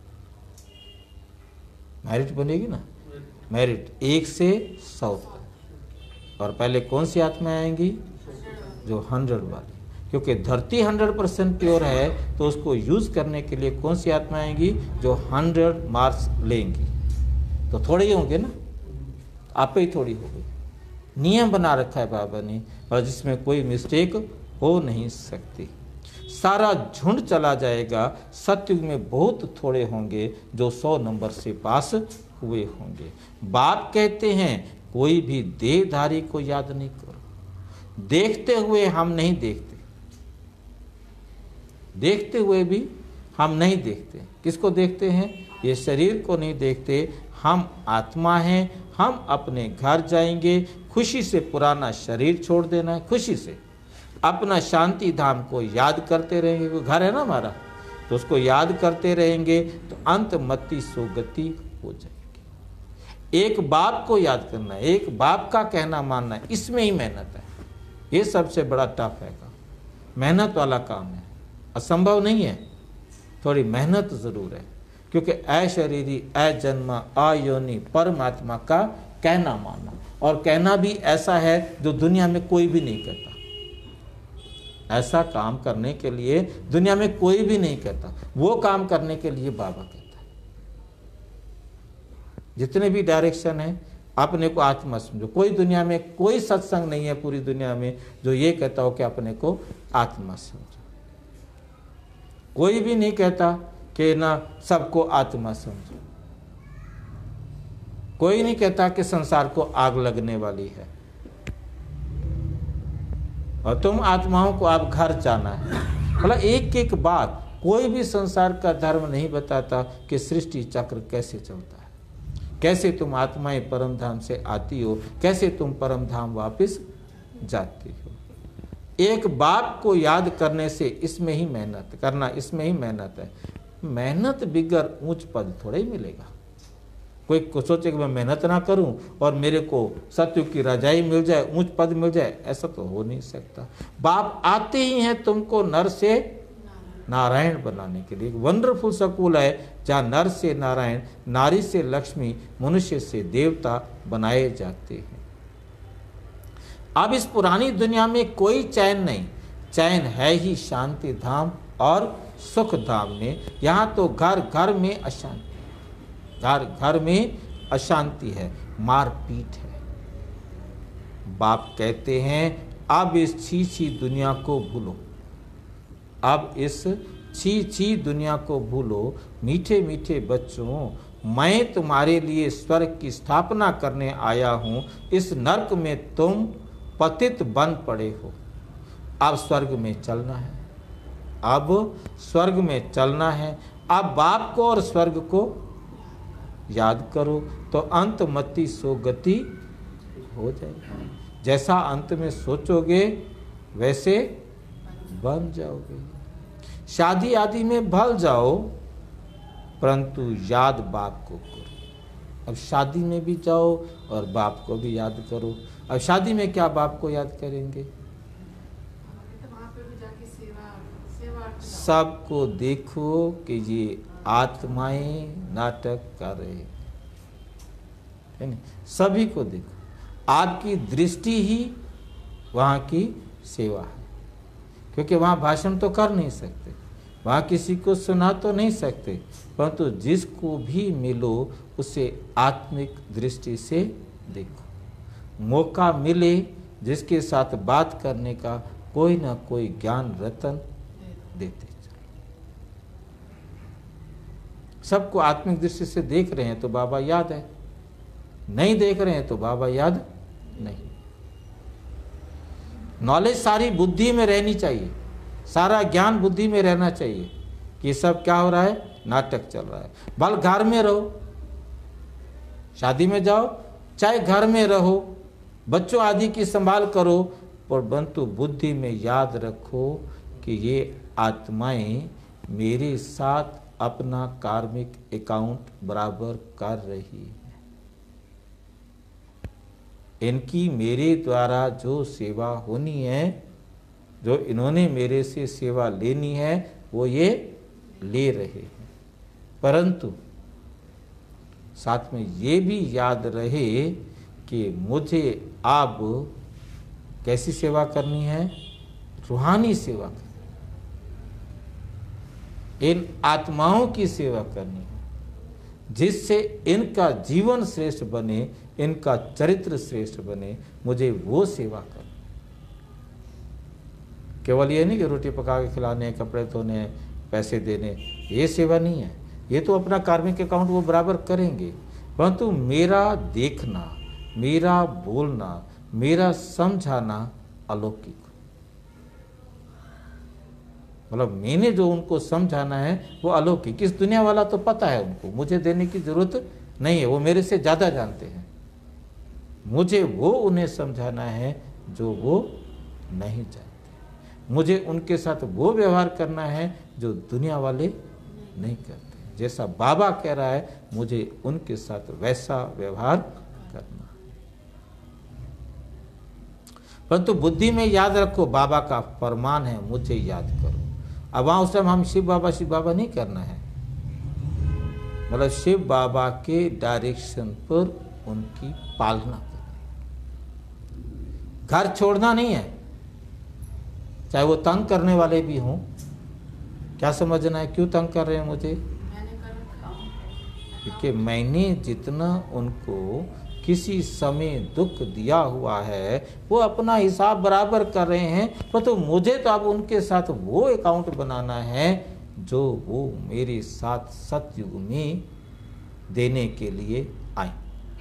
मैरिट बनेगी ना, मैरिट एक से सौ तक। और पहले कौन सी आत्माएं आएंगी? जो हंड्रेड वाली। क्योंकि धरती हंड्रेड परसेंट प्योर है, तो उसको यूज करने के लिए कौन सी आत्मा आएंगी? जो हंड्रेड मार्क्स लेंगी। तो थोड़े ही होंगे ना, आप ही थोड़ी हो गई। नियम बना रखा है बाबा ने, और जिसमें कोई मिस्टेक हो नहीं सकती। सारा झुंड चला जाएगा, सतयुग में बहुत थोड़े होंगे जो सौ नंबर से पास हुए होंगे। बाप कहते हैं कोई भी देहधारी को याद नहीं करो। देखते हुए हम नहीं देखते, देखते हुए भी हम नहीं देखते। किसको देखते हैं? ये शरीर को नहीं देखते। हम आत्मा हैं, हम अपने घर जाएंगे, खुशी से पुराना शरीर छोड़ देना है, खुशी से अपना शांति धाम को याद करते रहेंगे। वो घर है ना हमारा, तो उसको याद करते रहेंगे तो अंत मति सुगति हो जाएगी। एक बाप को याद करना है, एक बाप का कहना मानना है, इसमें ही मेहनत है। ये सबसे बड़ा टफ है काम, मेहनत वाला काम है, असंभव नहीं है, थोड़ी मेहनत जरूर है। क्योंकि अशरीरी, अजन्मा, अयोनि परमात्मा का कहना मानना, और कहना भी ऐसा है जो दुनिया में कोई भी नहीं कहता। ऐसा काम करने के लिए दुनिया में कोई भी नहीं कहता, वो काम करने के लिए बाबा कहता है। जितने भी डायरेक्शन है, अपने को आत्मा समझो। कोई दुनिया में कोई सत्संग नहीं है पूरी दुनिया में जो ये कहता हो कि अपने को आत्मा समझो। कोई भी नहीं कहता कि ना सबको आत्मा समझो। कोई नहीं कहता कि संसार को आग लगने वाली है और तुम आत्माओं को आप घर जाना है। मतलब एक एक बात, कोई भी संसार का धर्म नहीं बताता कि सृष्टि चक्र कैसे चलता है, कैसे तुम आत्माएं परम धाम से आती हो, कैसे तुम परम धाम वापस जाती हो। एक बाप को याद करने से इसमें ही मेहनत करना, इसमें ही मेहनत है। मेहनत बिगर ऊंच पद थोड़ा ही मिलेगा। कोई को सोचे कि मैं मेहनत ना करूं और मेरे को सतयुग की रजाई मिल जाए, ऊंच पद मिल जाए, ऐसा तो हो नहीं सकता। बाप आते ही हैं तुमको नर से नारायण बनाने के लिए। वंडरफुल स्कूल है जहाँ नर से नारायण, नारी से लक्ष्मी, मनुष्य से देवता बनाए जाते हैं। अब इस पुरानी दुनिया में कोई चैन नहीं, चैन है ही शांति धाम और सुख धाम में। यहाँ तो घर घर में अशांति, घर घर में अशांति है, मारपीट है। बाप कहते हैं अब इस छी छी दुनिया को भूलो, अब इस छी छी दुनिया को भूलो। मीठे मीठे बच्चों, मैं तुम्हारे लिए स्वर्ग की स्थापना करने आया हूँ। इस नरक में तुम पतित बन पड़े हो, अब स्वर्ग में चलना है, अब स्वर्ग में चलना है। अब बाप को और स्वर्ग को याद करो तो अंत मति सोगति हो जाएगी। जैसा अंत में सोचोगे वैसे बन जाओगे। शादी आदि में भल जाओ परंतु याद बाप को करो। अब शादी में भी जाओ और बाप को भी याद करो। अब शादी में क्या बाप को याद करेंगे?
तो वहाँ पे भी जाके सेवा सेवा
सबको देखो कि ये आत्माएं नाटक कर रहे हैं, है नहीं? सभी को देखो। आपकी दृष्टि ही वहाँ की सेवा है, क्योंकि वहाँ भाषण तो कर नहीं सकते, वहाँ किसी को सुना तो नहीं सकते, परंतु जिसको भी मिलो उसे आत्मिक दृष्टि से देखो। मौका मिले जिसके साथ बात करने का, कोई ना कोई ज्ञान रतन देते चलो। सबको आत्मिक दृष्टि से देख रहे हैं तो बाबा याद है, नहीं देख रहे हैं तो बाबा याद नहीं। नॉलेज सारी बुद्धि में रहनी चाहिए, सारा ज्ञान बुद्धि में रहना चाहिए कि सब क्या हो रहा है, नाटक चल रहा है। भल घर में रहो, शादी में जाओ, चाहे घर में रहो, बच्चों आदि की संभाल करो, पर परंतु बुद्धि में याद रखो कि ये आत्माएं मेरे साथ अपना कार्मिक अकाउंट बराबर कर रही है। इनकी मेरे द्वारा जो सेवा होनी है, जो इन्होंने मेरे से सेवा लेनी है, वो ये ले रहे हैं। परंतु साथ में ये भी याद रहे कि मुझे अब कैसी सेवा करनी है, रूहानी सेवा करनी, इन आत्माओं की सेवा करनी है। जिससे इनका जीवन श्रेष्ठ बने, इनका चरित्र श्रेष्ठ बने, मुझे वो सेवा कर। केवल ये नहीं कि रोटी पका के खिलाने, कपड़े धोने, पैसे देने, ये सेवा नहीं है। ये तो अपना कार्मिक अकाउंट वो बराबर करेंगे, परंतु मेरा देखना, मेरा बोलना, मेरा समझाना अलौकिक, मतलब मैंने जो उनको समझाना है वो अलौकिक। इस दुनिया वाला तो पता है उनको, मुझे देने की जरूरत नहीं है, वो मेरे से ज्यादा जानते हैं। मुझे वो उन्हें समझाना है जो वो नहीं जानते। मुझे उनके साथ वो व्यवहार करना है जो दुनिया वाले नहीं करते। जैसा बाबा कह रहा है, मुझे उनके साथ वैसा व्यवहार करना। परंतु बुद्धि में याद रखो, बाबा का फरमान है, मुझे याद करो। अब वहां उस टाइम हम शिव बाबा शिव बाबा नहीं करना है, मतलब शिव बाबा के डायरेक्शन पर उनकी पालना करनी। घर छोड़ना नहीं है, चाहे वो तंग करने वाले भी हों। क्या समझना है, क्यों तंग कर रहे हैं मुझे?
मैंने कर रखा है।
क्योंकि मैंने जितना उनको किसी समय दुख दिया हुआ है, वो अपना हिसाब बराबर कर रहे हैं, पर तो मुझे तो अब उनके साथ वो अकाउंट बनाना है जो वो मेरे साथ सतयुग में देने के लिए आए,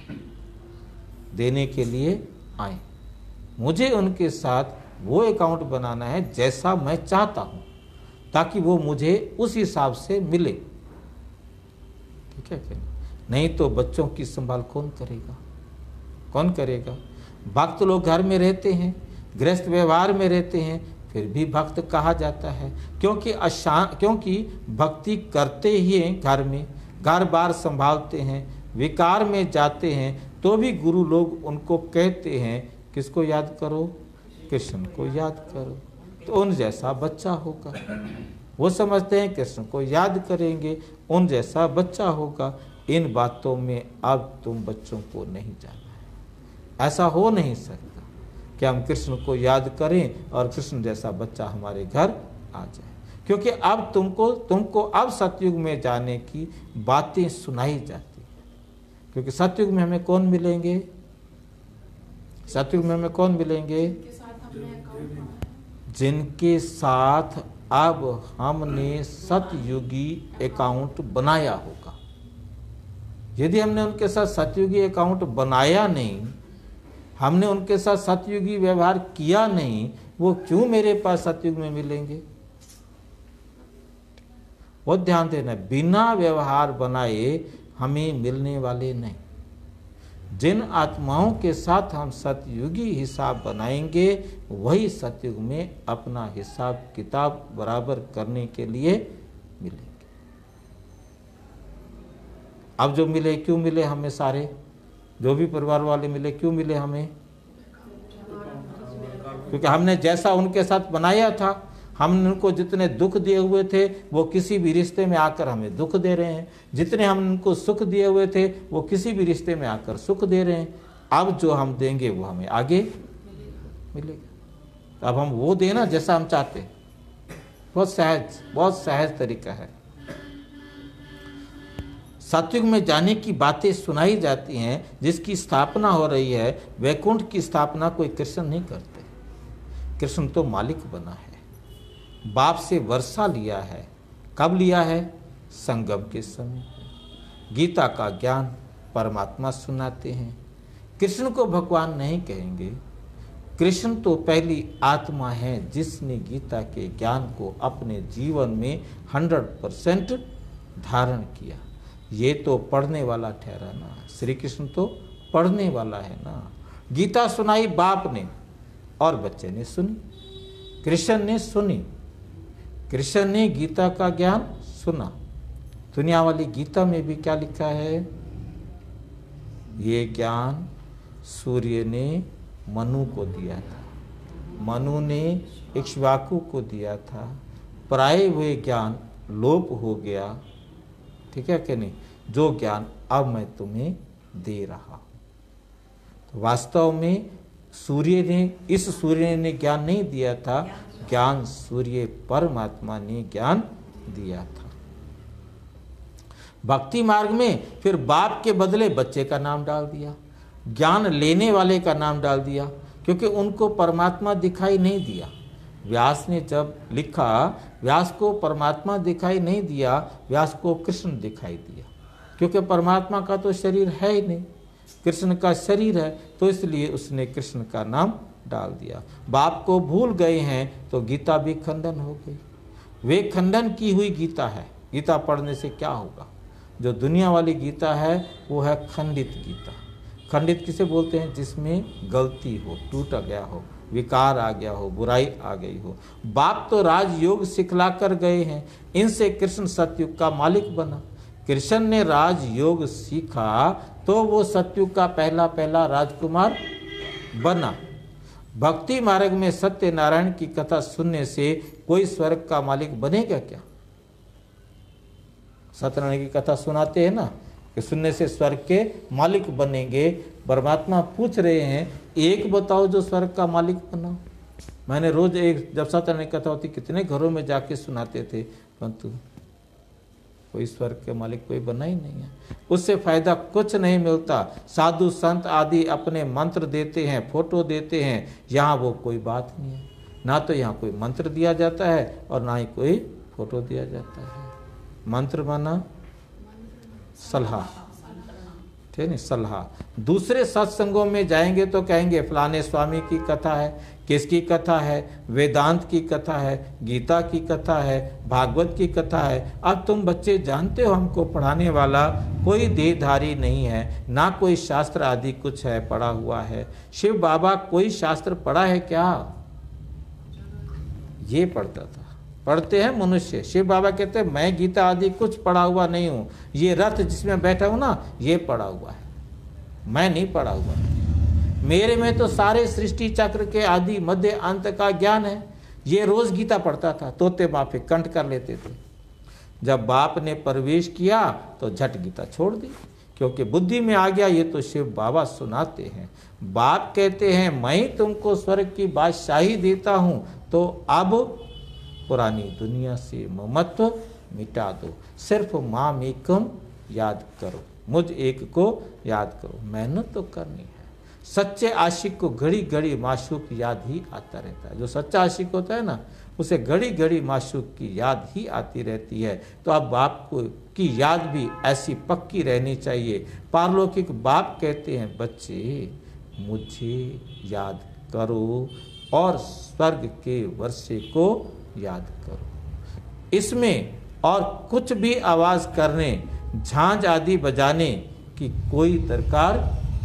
देने के लिए आए। मुझे उनके साथ वो अकाउंट बनाना है जैसा मैं चाहता हूं, ताकि वो मुझे उस हिसाब से मिले। ठीक है कि नहीं? तो बच्चों की संभाल कौन करेगा? कौन करेगा? भक्त लोग घर में रहते हैं, गृहस्थ व्यवहार में रहते हैं, फिर भी भक्त कहा जाता है, क्योंकि अशांत, क्योंकि भक्ति करते ही हैं, घर में घर बार संभालते हैं, विकार में जाते हैं, तो भी गुरु लोग उनको कहते हैं किसको याद करो? कृष्ण को याद करो। तो उन जैसा बच्चा होगा। वो समझते हैं कृष्ण को याद करेंगे, उन जैसा बच्चा होगा। इन बातों में अब तुम बच्चों को नहीं जाना है। ऐसा हो नहीं सकता कि हम कृष्ण को याद करें और कृष्ण जैसा बच्चा हमारे घर आ जाए, क्योंकि अब तुमको तुमको अब सतयुग में जाने की बातें सुनाई जाती है। क्योंकि सतयुग में हमें कौन मिलेंगे? सतयुग में हमें कौन मिलेंगे?
के साथ हमने अकाउंट बनाया।
जिनके साथ अब हमने सतयुगी अकाउंट बनाया होगा। यदि हमने उनके साथ सतयुगी अकाउंट बनाया नहीं, हमने उनके साथ सतयुगी व्यवहार किया नहीं, वो क्यों मेरे पास सतयुग में मिलेंगे? वो ध्यान देना, बिना व्यवहार बनाए हमें मिलने वाले नहीं। जिन आत्माओं के साथ हम सतयुगी हिसाब बनाएंगे, वही सतयुग में अपना हिसाब किताब बराबर करने के लिए मिलेंगे। अब जो मिले, क्यों मिले हमें? सारे जो भी परिवार वाले मिले, क्यों मिले हमें? क्योंकि हमने जैसा उनके साथ बनाया था, हमने उनको जितने दुख दिए हुए थे, वो किसी भी रिश्ते में आकर हमें दुख दे रहे हैं। जितने हम उनको सुख दिए हुए थे, वो किसी भी रिश्ते में आकर सुख दे रहे हैं। अब जो हम देंगे वो हमें आगे मिलेगा। अब हम वो देना जैसा हम चाहते हैं। बहुत सहज, बहुत सहज तरीका है। सतयुग में जाने की बातें सुनाई जाती हैं, जिसकी स्थापना हो रही है। वैकुंठ की स्थापना कोई कृष्ण नहीं करते। कृष्ण तो मालिक बना है, बाप से वर्षा लिया है। कब लिया है? संगम के समय। गीता का ज्ञान परमात्मा सुनाते हैं। कृष्ण को भगवान नहीं कहेंगे। कृष्ण तो पहली आत्मा है जिसने गीता के ज्ञान को अपने जीवन में हंड्रेड परसेंट धारण किया। ये तो पढ़ने वाला ठहरा ना। श्री कृष्ण तो पढ़ने वाला है ना। गीता सुनाई बाप ने और बच्चे ने सुनी, कृष्ण ने सुनी। कृष्ण ने गीता का ज्ञान सुना। दुनिया वाली गीता में भी क्या लिखा है? ये ज्ञान सूर्य ने मनु को दिया था, मनु ने इक्ष्वाकु को दिया था। पराये हुए ज्ञान लोप हो गया। ठीक है कि नहीं? जो ज्ञान अब मैं तुम्हें दे रहा हूं। तो वास्तव में सूर्य ने, इस सूर्य ने ज्ञान नहीं दिया था, ज्ञान सूर्य परमात्मा ने ज्ञान दिया था। भक्ति मार्ग में फिर बाप के बदले बच्चे का नाम डाल दिया, ज्ञान लेने वाले का नाम डाल दिया, क्योंकि उनको परमात्मा दिखाई नहीं दिया। व्यास ने जब लिखा, व्यास को परमात्मा दिखाई नहीं दिया, व्यास को कृष्ण दिखाई दिया, क्योंकि परमात्मा का तो शरीर है ही नहीं, कृष्ण का शरीर है, तो इसलिए उसने कृष्ण का नाम डाल दिया। बाप को भूल गए हैं तो गीता भी खंडन हो गई। वे खंडन की हुई गीता है। गीता पढ़ने से क्या होगा? जो दुनिया वाली गीता है वो है खंडित गीता। खंडित किसे बोलते हैं? जिसमें गलती हो, टूट गया हो, विकार आ गया हो, बुराई आ गई हो। बाप तो राजयोग सिखला कर गए हैं, इनसे कृष्ण सतयुग का मालिक बना। कृष्ण ने राजयोग सीखा तो वो सतयुग का पहला पहला राजकुमार बना। भक्ति मार्ग में सत्यनारायण की कथा सुनने से कोई स्वर्ग का मालिक बनेगा क्या? सत्यनारायण की कथा सुनाते हैं ना कि सुनने से स्वर्ग के मालिक बनेंगे। परमात्मा पूछ रहे हैं, एक बताओ जो स्वर्ग का मालिक बना। मैंने रोज एक, जब सत्यनारायण की कथा होती, कितने घरों में जाके सुनाते थे, परंतु कोई स्वर्ग के मालिक कोई बना ही नहीं है। उससे फायदा कुछ नहीं मिलता। साधु संत आदि अपने मंत्र देते हैं, फोटो देते हैं, यहाँ वो कोई बात नहीं है। ना तो यहाँ कोई मंत्र दिया जाता है और ना ही कोई फोटो दिया जाता है। मंत्र माना सलाह, ठीक है, सलाह। दूसरे सत्संगों में जाएंगे तो कहेंगे फलाने स्वामी की कथा है। किसकी कथा है? वेदांत की कथा है, गीता की कथा है, भागवत की कथा है। अब तुम बच्चे जानते हो हमको पढ़ाने वाला कोई देहधारी नहीं है, ना कोई शास्त्र आदि कुछ है पढ़ा हुआ है। शिव बाबा कोई शास्त्र पढ़ा है क्या? ये पढ़ता था, पढ़ते हैं मनुष्य। शिव बाबा कहते हैं मैं गीता आदि कुछ पढ़ा हुआ नहीं हूं, ये रथ जिसमें बैठा हूं ना ये पढ़ा हुआ है, मैं नहीं पढ़ा हुआ। मेरे में तो सारे सृष्टि चक्र के आदि मध्य अंत का ज्ञान है। ये रोज गीता पढ़ता था, तोते बापे कंठ कर लेते थे। जब बाप ने प्रवेश किया तो झट गीता छोड़ दी, क्योंकि बुद्धि में आ गया ये तो शिव बाबा सुनाते हैं। बाप कहते हैं मैं ही तुमको स्वर्ग की बादशाही देता हूं, तो अब पुरानी दुनिया से ममत्व मिटा दो, सिर्फ माम एकम याद करो, मुझ एक को याद करो। मेहनत तो करनी है। सच्चे आशिक को घड़ी घड़ी माशूक याद ही आता रहता है। जो सच्चा आशिक होता है ना, उसे घड़ी घड़ी माशूक की याद ही आती रहती है। तो अब बाप को की याद भी ऐसी पक्की रहनी चाहिए। पारलौकिक बाप कहते हैं बच्चे मुझे याद करो और स्वर्ग के वर्षे को याद करो। इसमें और कुछ भी आवाज करने, झांझ आदि बजाने की कोई दरकार,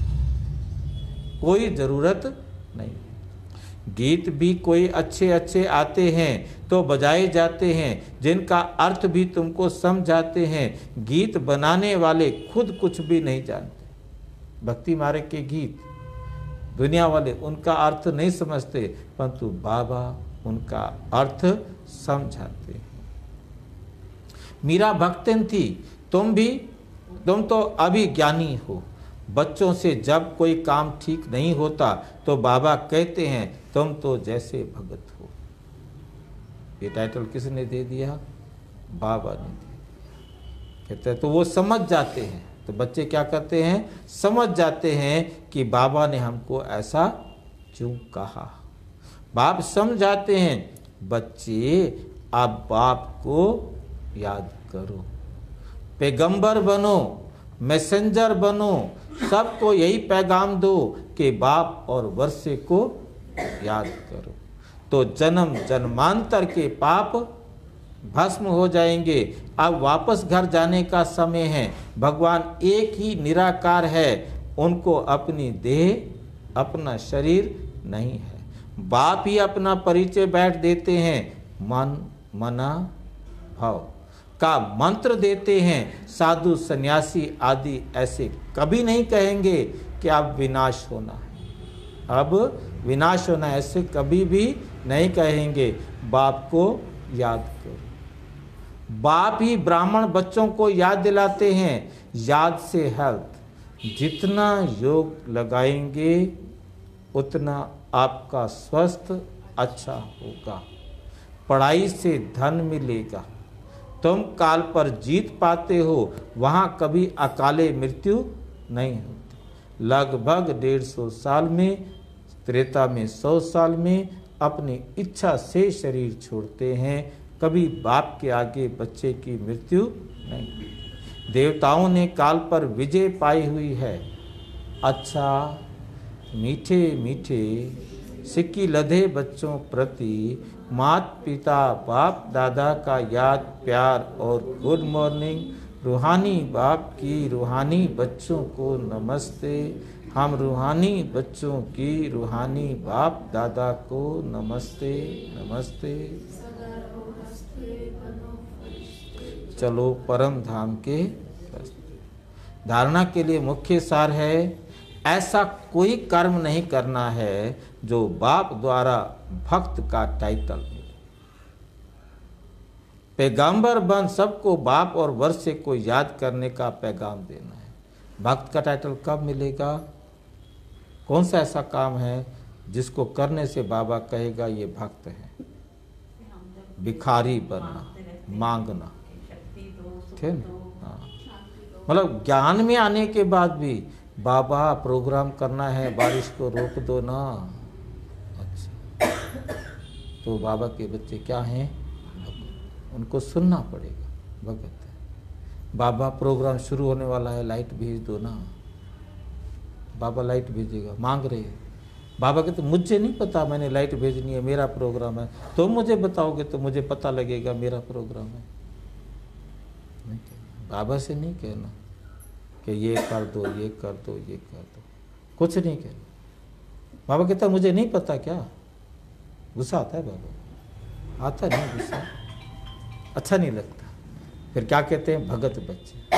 कोई जरूरत नहीं। गीत भी कोई अच्छे अच्छे आते हैं तो बजाए जाते हैं, जिनका अर्थ भी तुमको समझाते हैं। गीत बनाने वाले खुद कुछ भी नहीं जानते। भक्ति मार्ग के गीत दुनिया वाले उनका अर्थ नहीं समझते, परंतु बाबा उनका अर्थ समझाते हैं। मीरा भक्तिन थी, तुम भी, तुम तो अभी ज्ञानी हो। बच्चों से जब कोई काम ठीक नहीं होता तो बाबा कहते हैं तुम तो जैसे भगत हो। ये टाइटल किसने दे दिया? बाबा ने दिया। कहते हैं तो वो समझ जाते हैं। तो बच्चे क्या करते हैं? समझ जाते हैं कि बाबा ने हमको ऐसा क्यों कहा। बाप समझाते हैं बच्चे आप बाप को याद करो, पैगंबर बनो, मैसेंजर बनो, सबको यही पैगाम दो कि बाप और वर्षे को याद करो, तो जन्म जन्मांतर के पाप भस्म हो जाएंगे। अब वापस घर जाने का समय है। भगवान एक ही निराकार है, उनको अपनी देह अपना शरीर नहीं है। बाप ही अपना परिचय बैठ देते हैं, मन मना भाव का मंत्र देते हैं। साधु सन्यासी आदि ऐसे कभी नहीं कहेंगे कि अब विनाश होना है, अब विनाश होना है, ऐसे कभी भी नहीं कहेंगे। बाप को याद करो। बाप ही ब्राह्मण बच्चों को याद दिलाते हैं, याद से हेल्थ। जितना योग लगाएंगे उतना आपका स्वास्थ्य अच्छा होगा। पढ़ाई से धन मिलेगा तुम काल पर जीत पाते हो, वहां कभी अकाले मृत्यु नहीं होती। लगभग डेढ़ सौ साल में, त्रेता में सौ साल में अपनी इच्छा से शरीर छोड़ते हैं, कभी बाप के आगे बच्चे की मृत्यु नहीं। देवताओं ने काल पर विजय पाई हुई है। अच्छा, मीठे मीठे सिक्की लधे बच्चों प्रति मात पिता बाप दादा का याद प्यार और गुड मॉर्निंग। रूहानी बाप की रूहानी बच्चों को नमस्ते। हम रूहानी बच्चों की रूहानी बाप दादा को नमस्ते नमस्ते। चलो परम धाम के। धारणा के लिए मुख्य सार है, ऐसा कोई कर्म नहीं करना है जो बाप द्वारा भक्त का टाइटल मिले। पैगंबर बन सबको बाप और वर्षे को याद करने का पैगाम देना है। भक्त का टाइटल कब मिलेगा? कौन सा ऐसा काम है जिसको करने से बाबा कहेगा ये भक्त है? भिखारी बनना, मांगना, ठीक है? हाँ, मतलब ज्ञान में आने के बाद भी बाबा प्रोग्राम करना है, बारिश को रोक दो ना। अच्छा, तो बाबा के बच्चे क्या हैं? उनको सुनना पड़ेगा। भगत है। बाबा प्रोग्राम शुरू होने वाला है, लाइट भेज दो ना। बाबा लाइट भेजेगा, मांग रहे हैं। बाबा कहते मुझे नहीं पता मैंने लाइट भेजनी है, मेरा प्रोग्राम है। तुम मुझे बताओगे तो मुझे पता लगेगा मेरा प्रोग्राम है। नहीं कहना, बाबा से नहीं कहना कि ये कर दो ये कर दो ये कर दो, कुछ नहीं कहना। बाबा कहता मुझे नहीं पता। क्या गुस्सा आता है बाबा? आता नहीं गुस्सा, अच्छा नहीं लगता। फिर क्या कहते हैं? भगत बच्चे।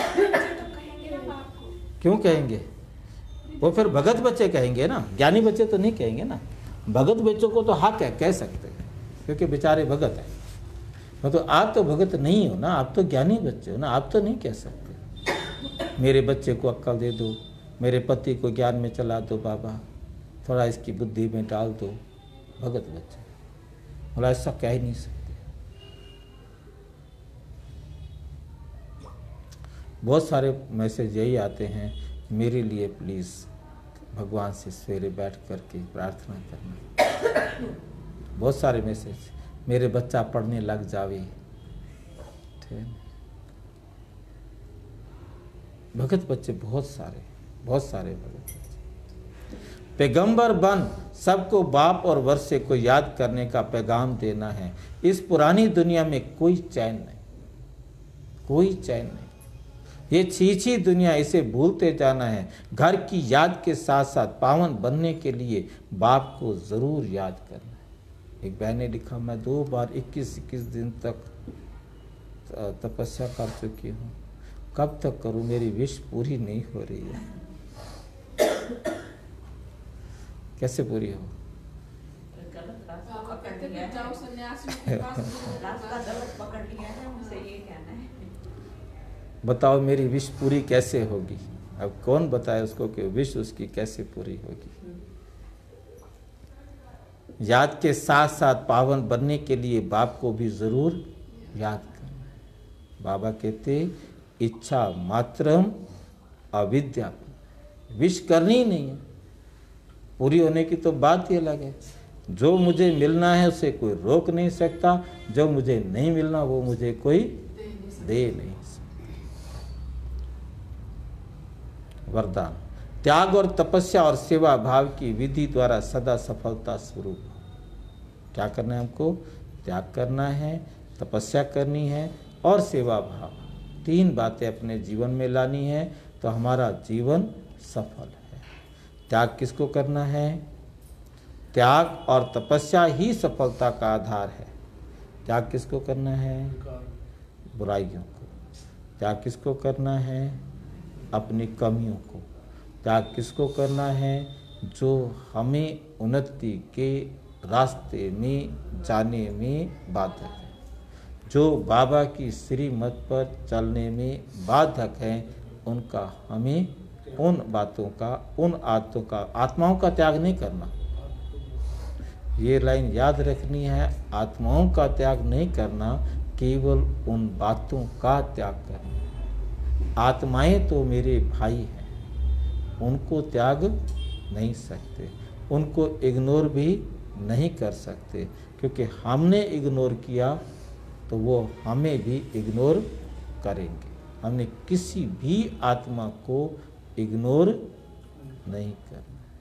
क्यों कहेंगे? वो फिर भगत बच्चे कहेंगे ना, ज्ञानी बच्चे तो नहीं कहेंगे ना। भगत बच्चों को तो हक है, कह सकते हैं, क्योंकि बेचारे भगत हैं। तो आप तो भगत नहीं हो ना, आप तो ज्ञानी बच्चे हो ना, आप तो नहीं कह सकते मेरे बच्चे को अक्ल दे दो, मेरे पति को ज्ञान में चला दो बाबा, थोड़ा इसकी बुद्धि में डाल दो। भगत बच्चे बोला ऐसा कह ही नहीं सकते। बहुत सारे मैसेज यही आते हैं, मेरे लिए प्लीज़ भगवान से सवेरे बैठ करके प्रार्थना करना। बहुत सारे मैसेज, मेरे बच्चा पढ़ने लग जावे। ठीक, भगत बच्चे बहुत सारे बहुत सारे भगत बच्चे। पैगंबर बन सबको बाप और वर्षे को याद करने का पैगाम देना है। इस पुरानी दुनिया में कोई चैन नहीं, कोई चैन नहीं। ये छीछी दुनिया, इसे भूलते जाना है। घर की याद के साथ साथ पावन बनने के लिए बाप को जरूर याद करना है। एक बहन ने लिखा, मैं दो बार इक्कीस इक्कीस दिन तक तपस्या कर चुकी हूँ, कब तक करूँ, मेरी विश पूरी नहीं हो रही है। कैसे पूरी हो?
बाबा कहते हैं जाओ सन्यासी के पास,
रास्ता गलत पकड़ लिया है, उनसे ये कहना है।
बताओ मेरी विश पूरी कैसे होगी? अब कौन बताए उसको कि विश उसकी कैसे पूरी होगी? याद के साथ साथ पावन बनने के लिए बाप को भी जरूर याद करना है। बाबा कहते इच्छा मात्रम अविद्या, विश करनी ही नहीं है, पूरी होने की तो बात ही अलग है। जो मुझे मिलना है उसे कोई रोक नहीं सकता, जो मुझे नहीं मिलना वो मुझे कोई दे नहीं सकता। वरदान, त्याग और तपस्या और सेवा भाव की विधि द्वारा सदा सफलता स्वरूप। क्या करना है हमको? त्याग करना है, तपस्या करनी है और सेवा भाव, तीन बातें अपने जीवन में लानी है तो हमारा जीवन सफल है। त्याग किसको करना है? त्याग और तपस्या ही सफलता का आधार है। त्याग किसको करना है? बुराइयों को। त्याग किसको करना है? अपनी कमियों को। त्याग किसको करना है? जो हमें उन्नति के रास्ते में जाने में बाधक है, जो बाबा की श्रीमत पर चलने में बाधक हैं, उनका हमें उन बातों का, उन आदतों का, आत्माओं का त्याग नहीं करना। ये लाइन याद रखनी है, आत्माओं का त्याग नहीं करना, केवल उन बातों का त्याग करें। आत्माएं तो मेरे भाई हैं, उनको त्याग नहीं सकते, उनको इग्नोर भी नहीं कर सकते, क्योंकि हमने इग्नोर किया तो वो हमें भी इग्नोर करेंगे। हमने किसी भी आत्मा को इग्नोर नहीं करना।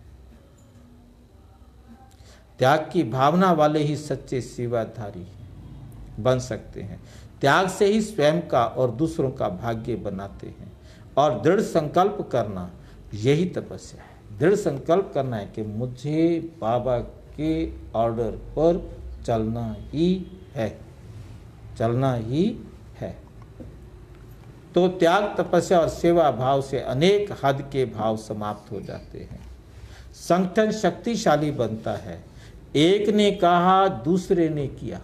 त्याग की भावना वाले ही सच्चे सेवाधारी बन सकते हैं। त्याग से ही स्वयं का और दूसरों का भाग्य बनाते हैं। और दृढ़ संकल्प करना यही तपस्या है। दृढ़ संकल्प करना है कि मुझे बाबा के ऑर्डर पर चलना ही है, चलना ही है। तो त्याग, तपस्या और सेवा भाव से अनेक हद के भाव समाप्त हो जाते हैं। संगठन शक्तिशाली बनता है। एक ने कहा, दूसरे ने किया।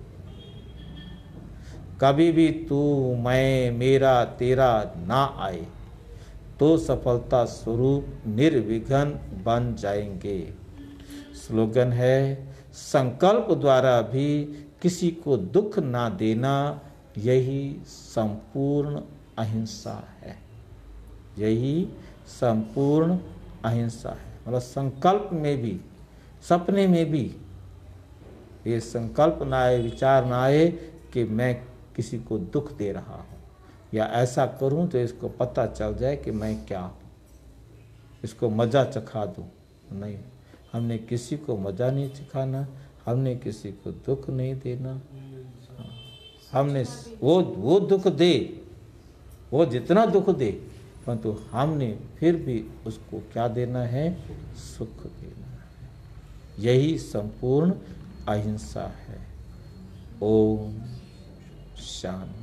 कभी भी तू, मैं, मेरा, तेरा ना आए तो सफलता स्वरूप निर्विघ्न बन जाएंगे। स्लोगन है, संकल्प द्वारा भी किसी को दुख ना देना, यही संपूर्ण अहिंसा है। यही संपूर्ण अहिंसा है। मतलब संकल्प में भी, सपने में भी ये संकल्प ना आए, विचार ना आए कि मैं किसी को दुख दे रहा हूँ, या ऐसा करूँ तो इसको पता चल जाए कि मैं क्या हूँ, इसको मज़ा चखा दूँ। नहीं, हमने किसी को मज़ा नहीं चखाना, हमने किसी को दुख नहीं देना। हमने वो वो दुख दे, वो जितना दुख दे, परंतु तो हमने फिर भी उसको क्या देना है, सुख देना है। यही संपूर्ण अहिंसा है। ओम शांति।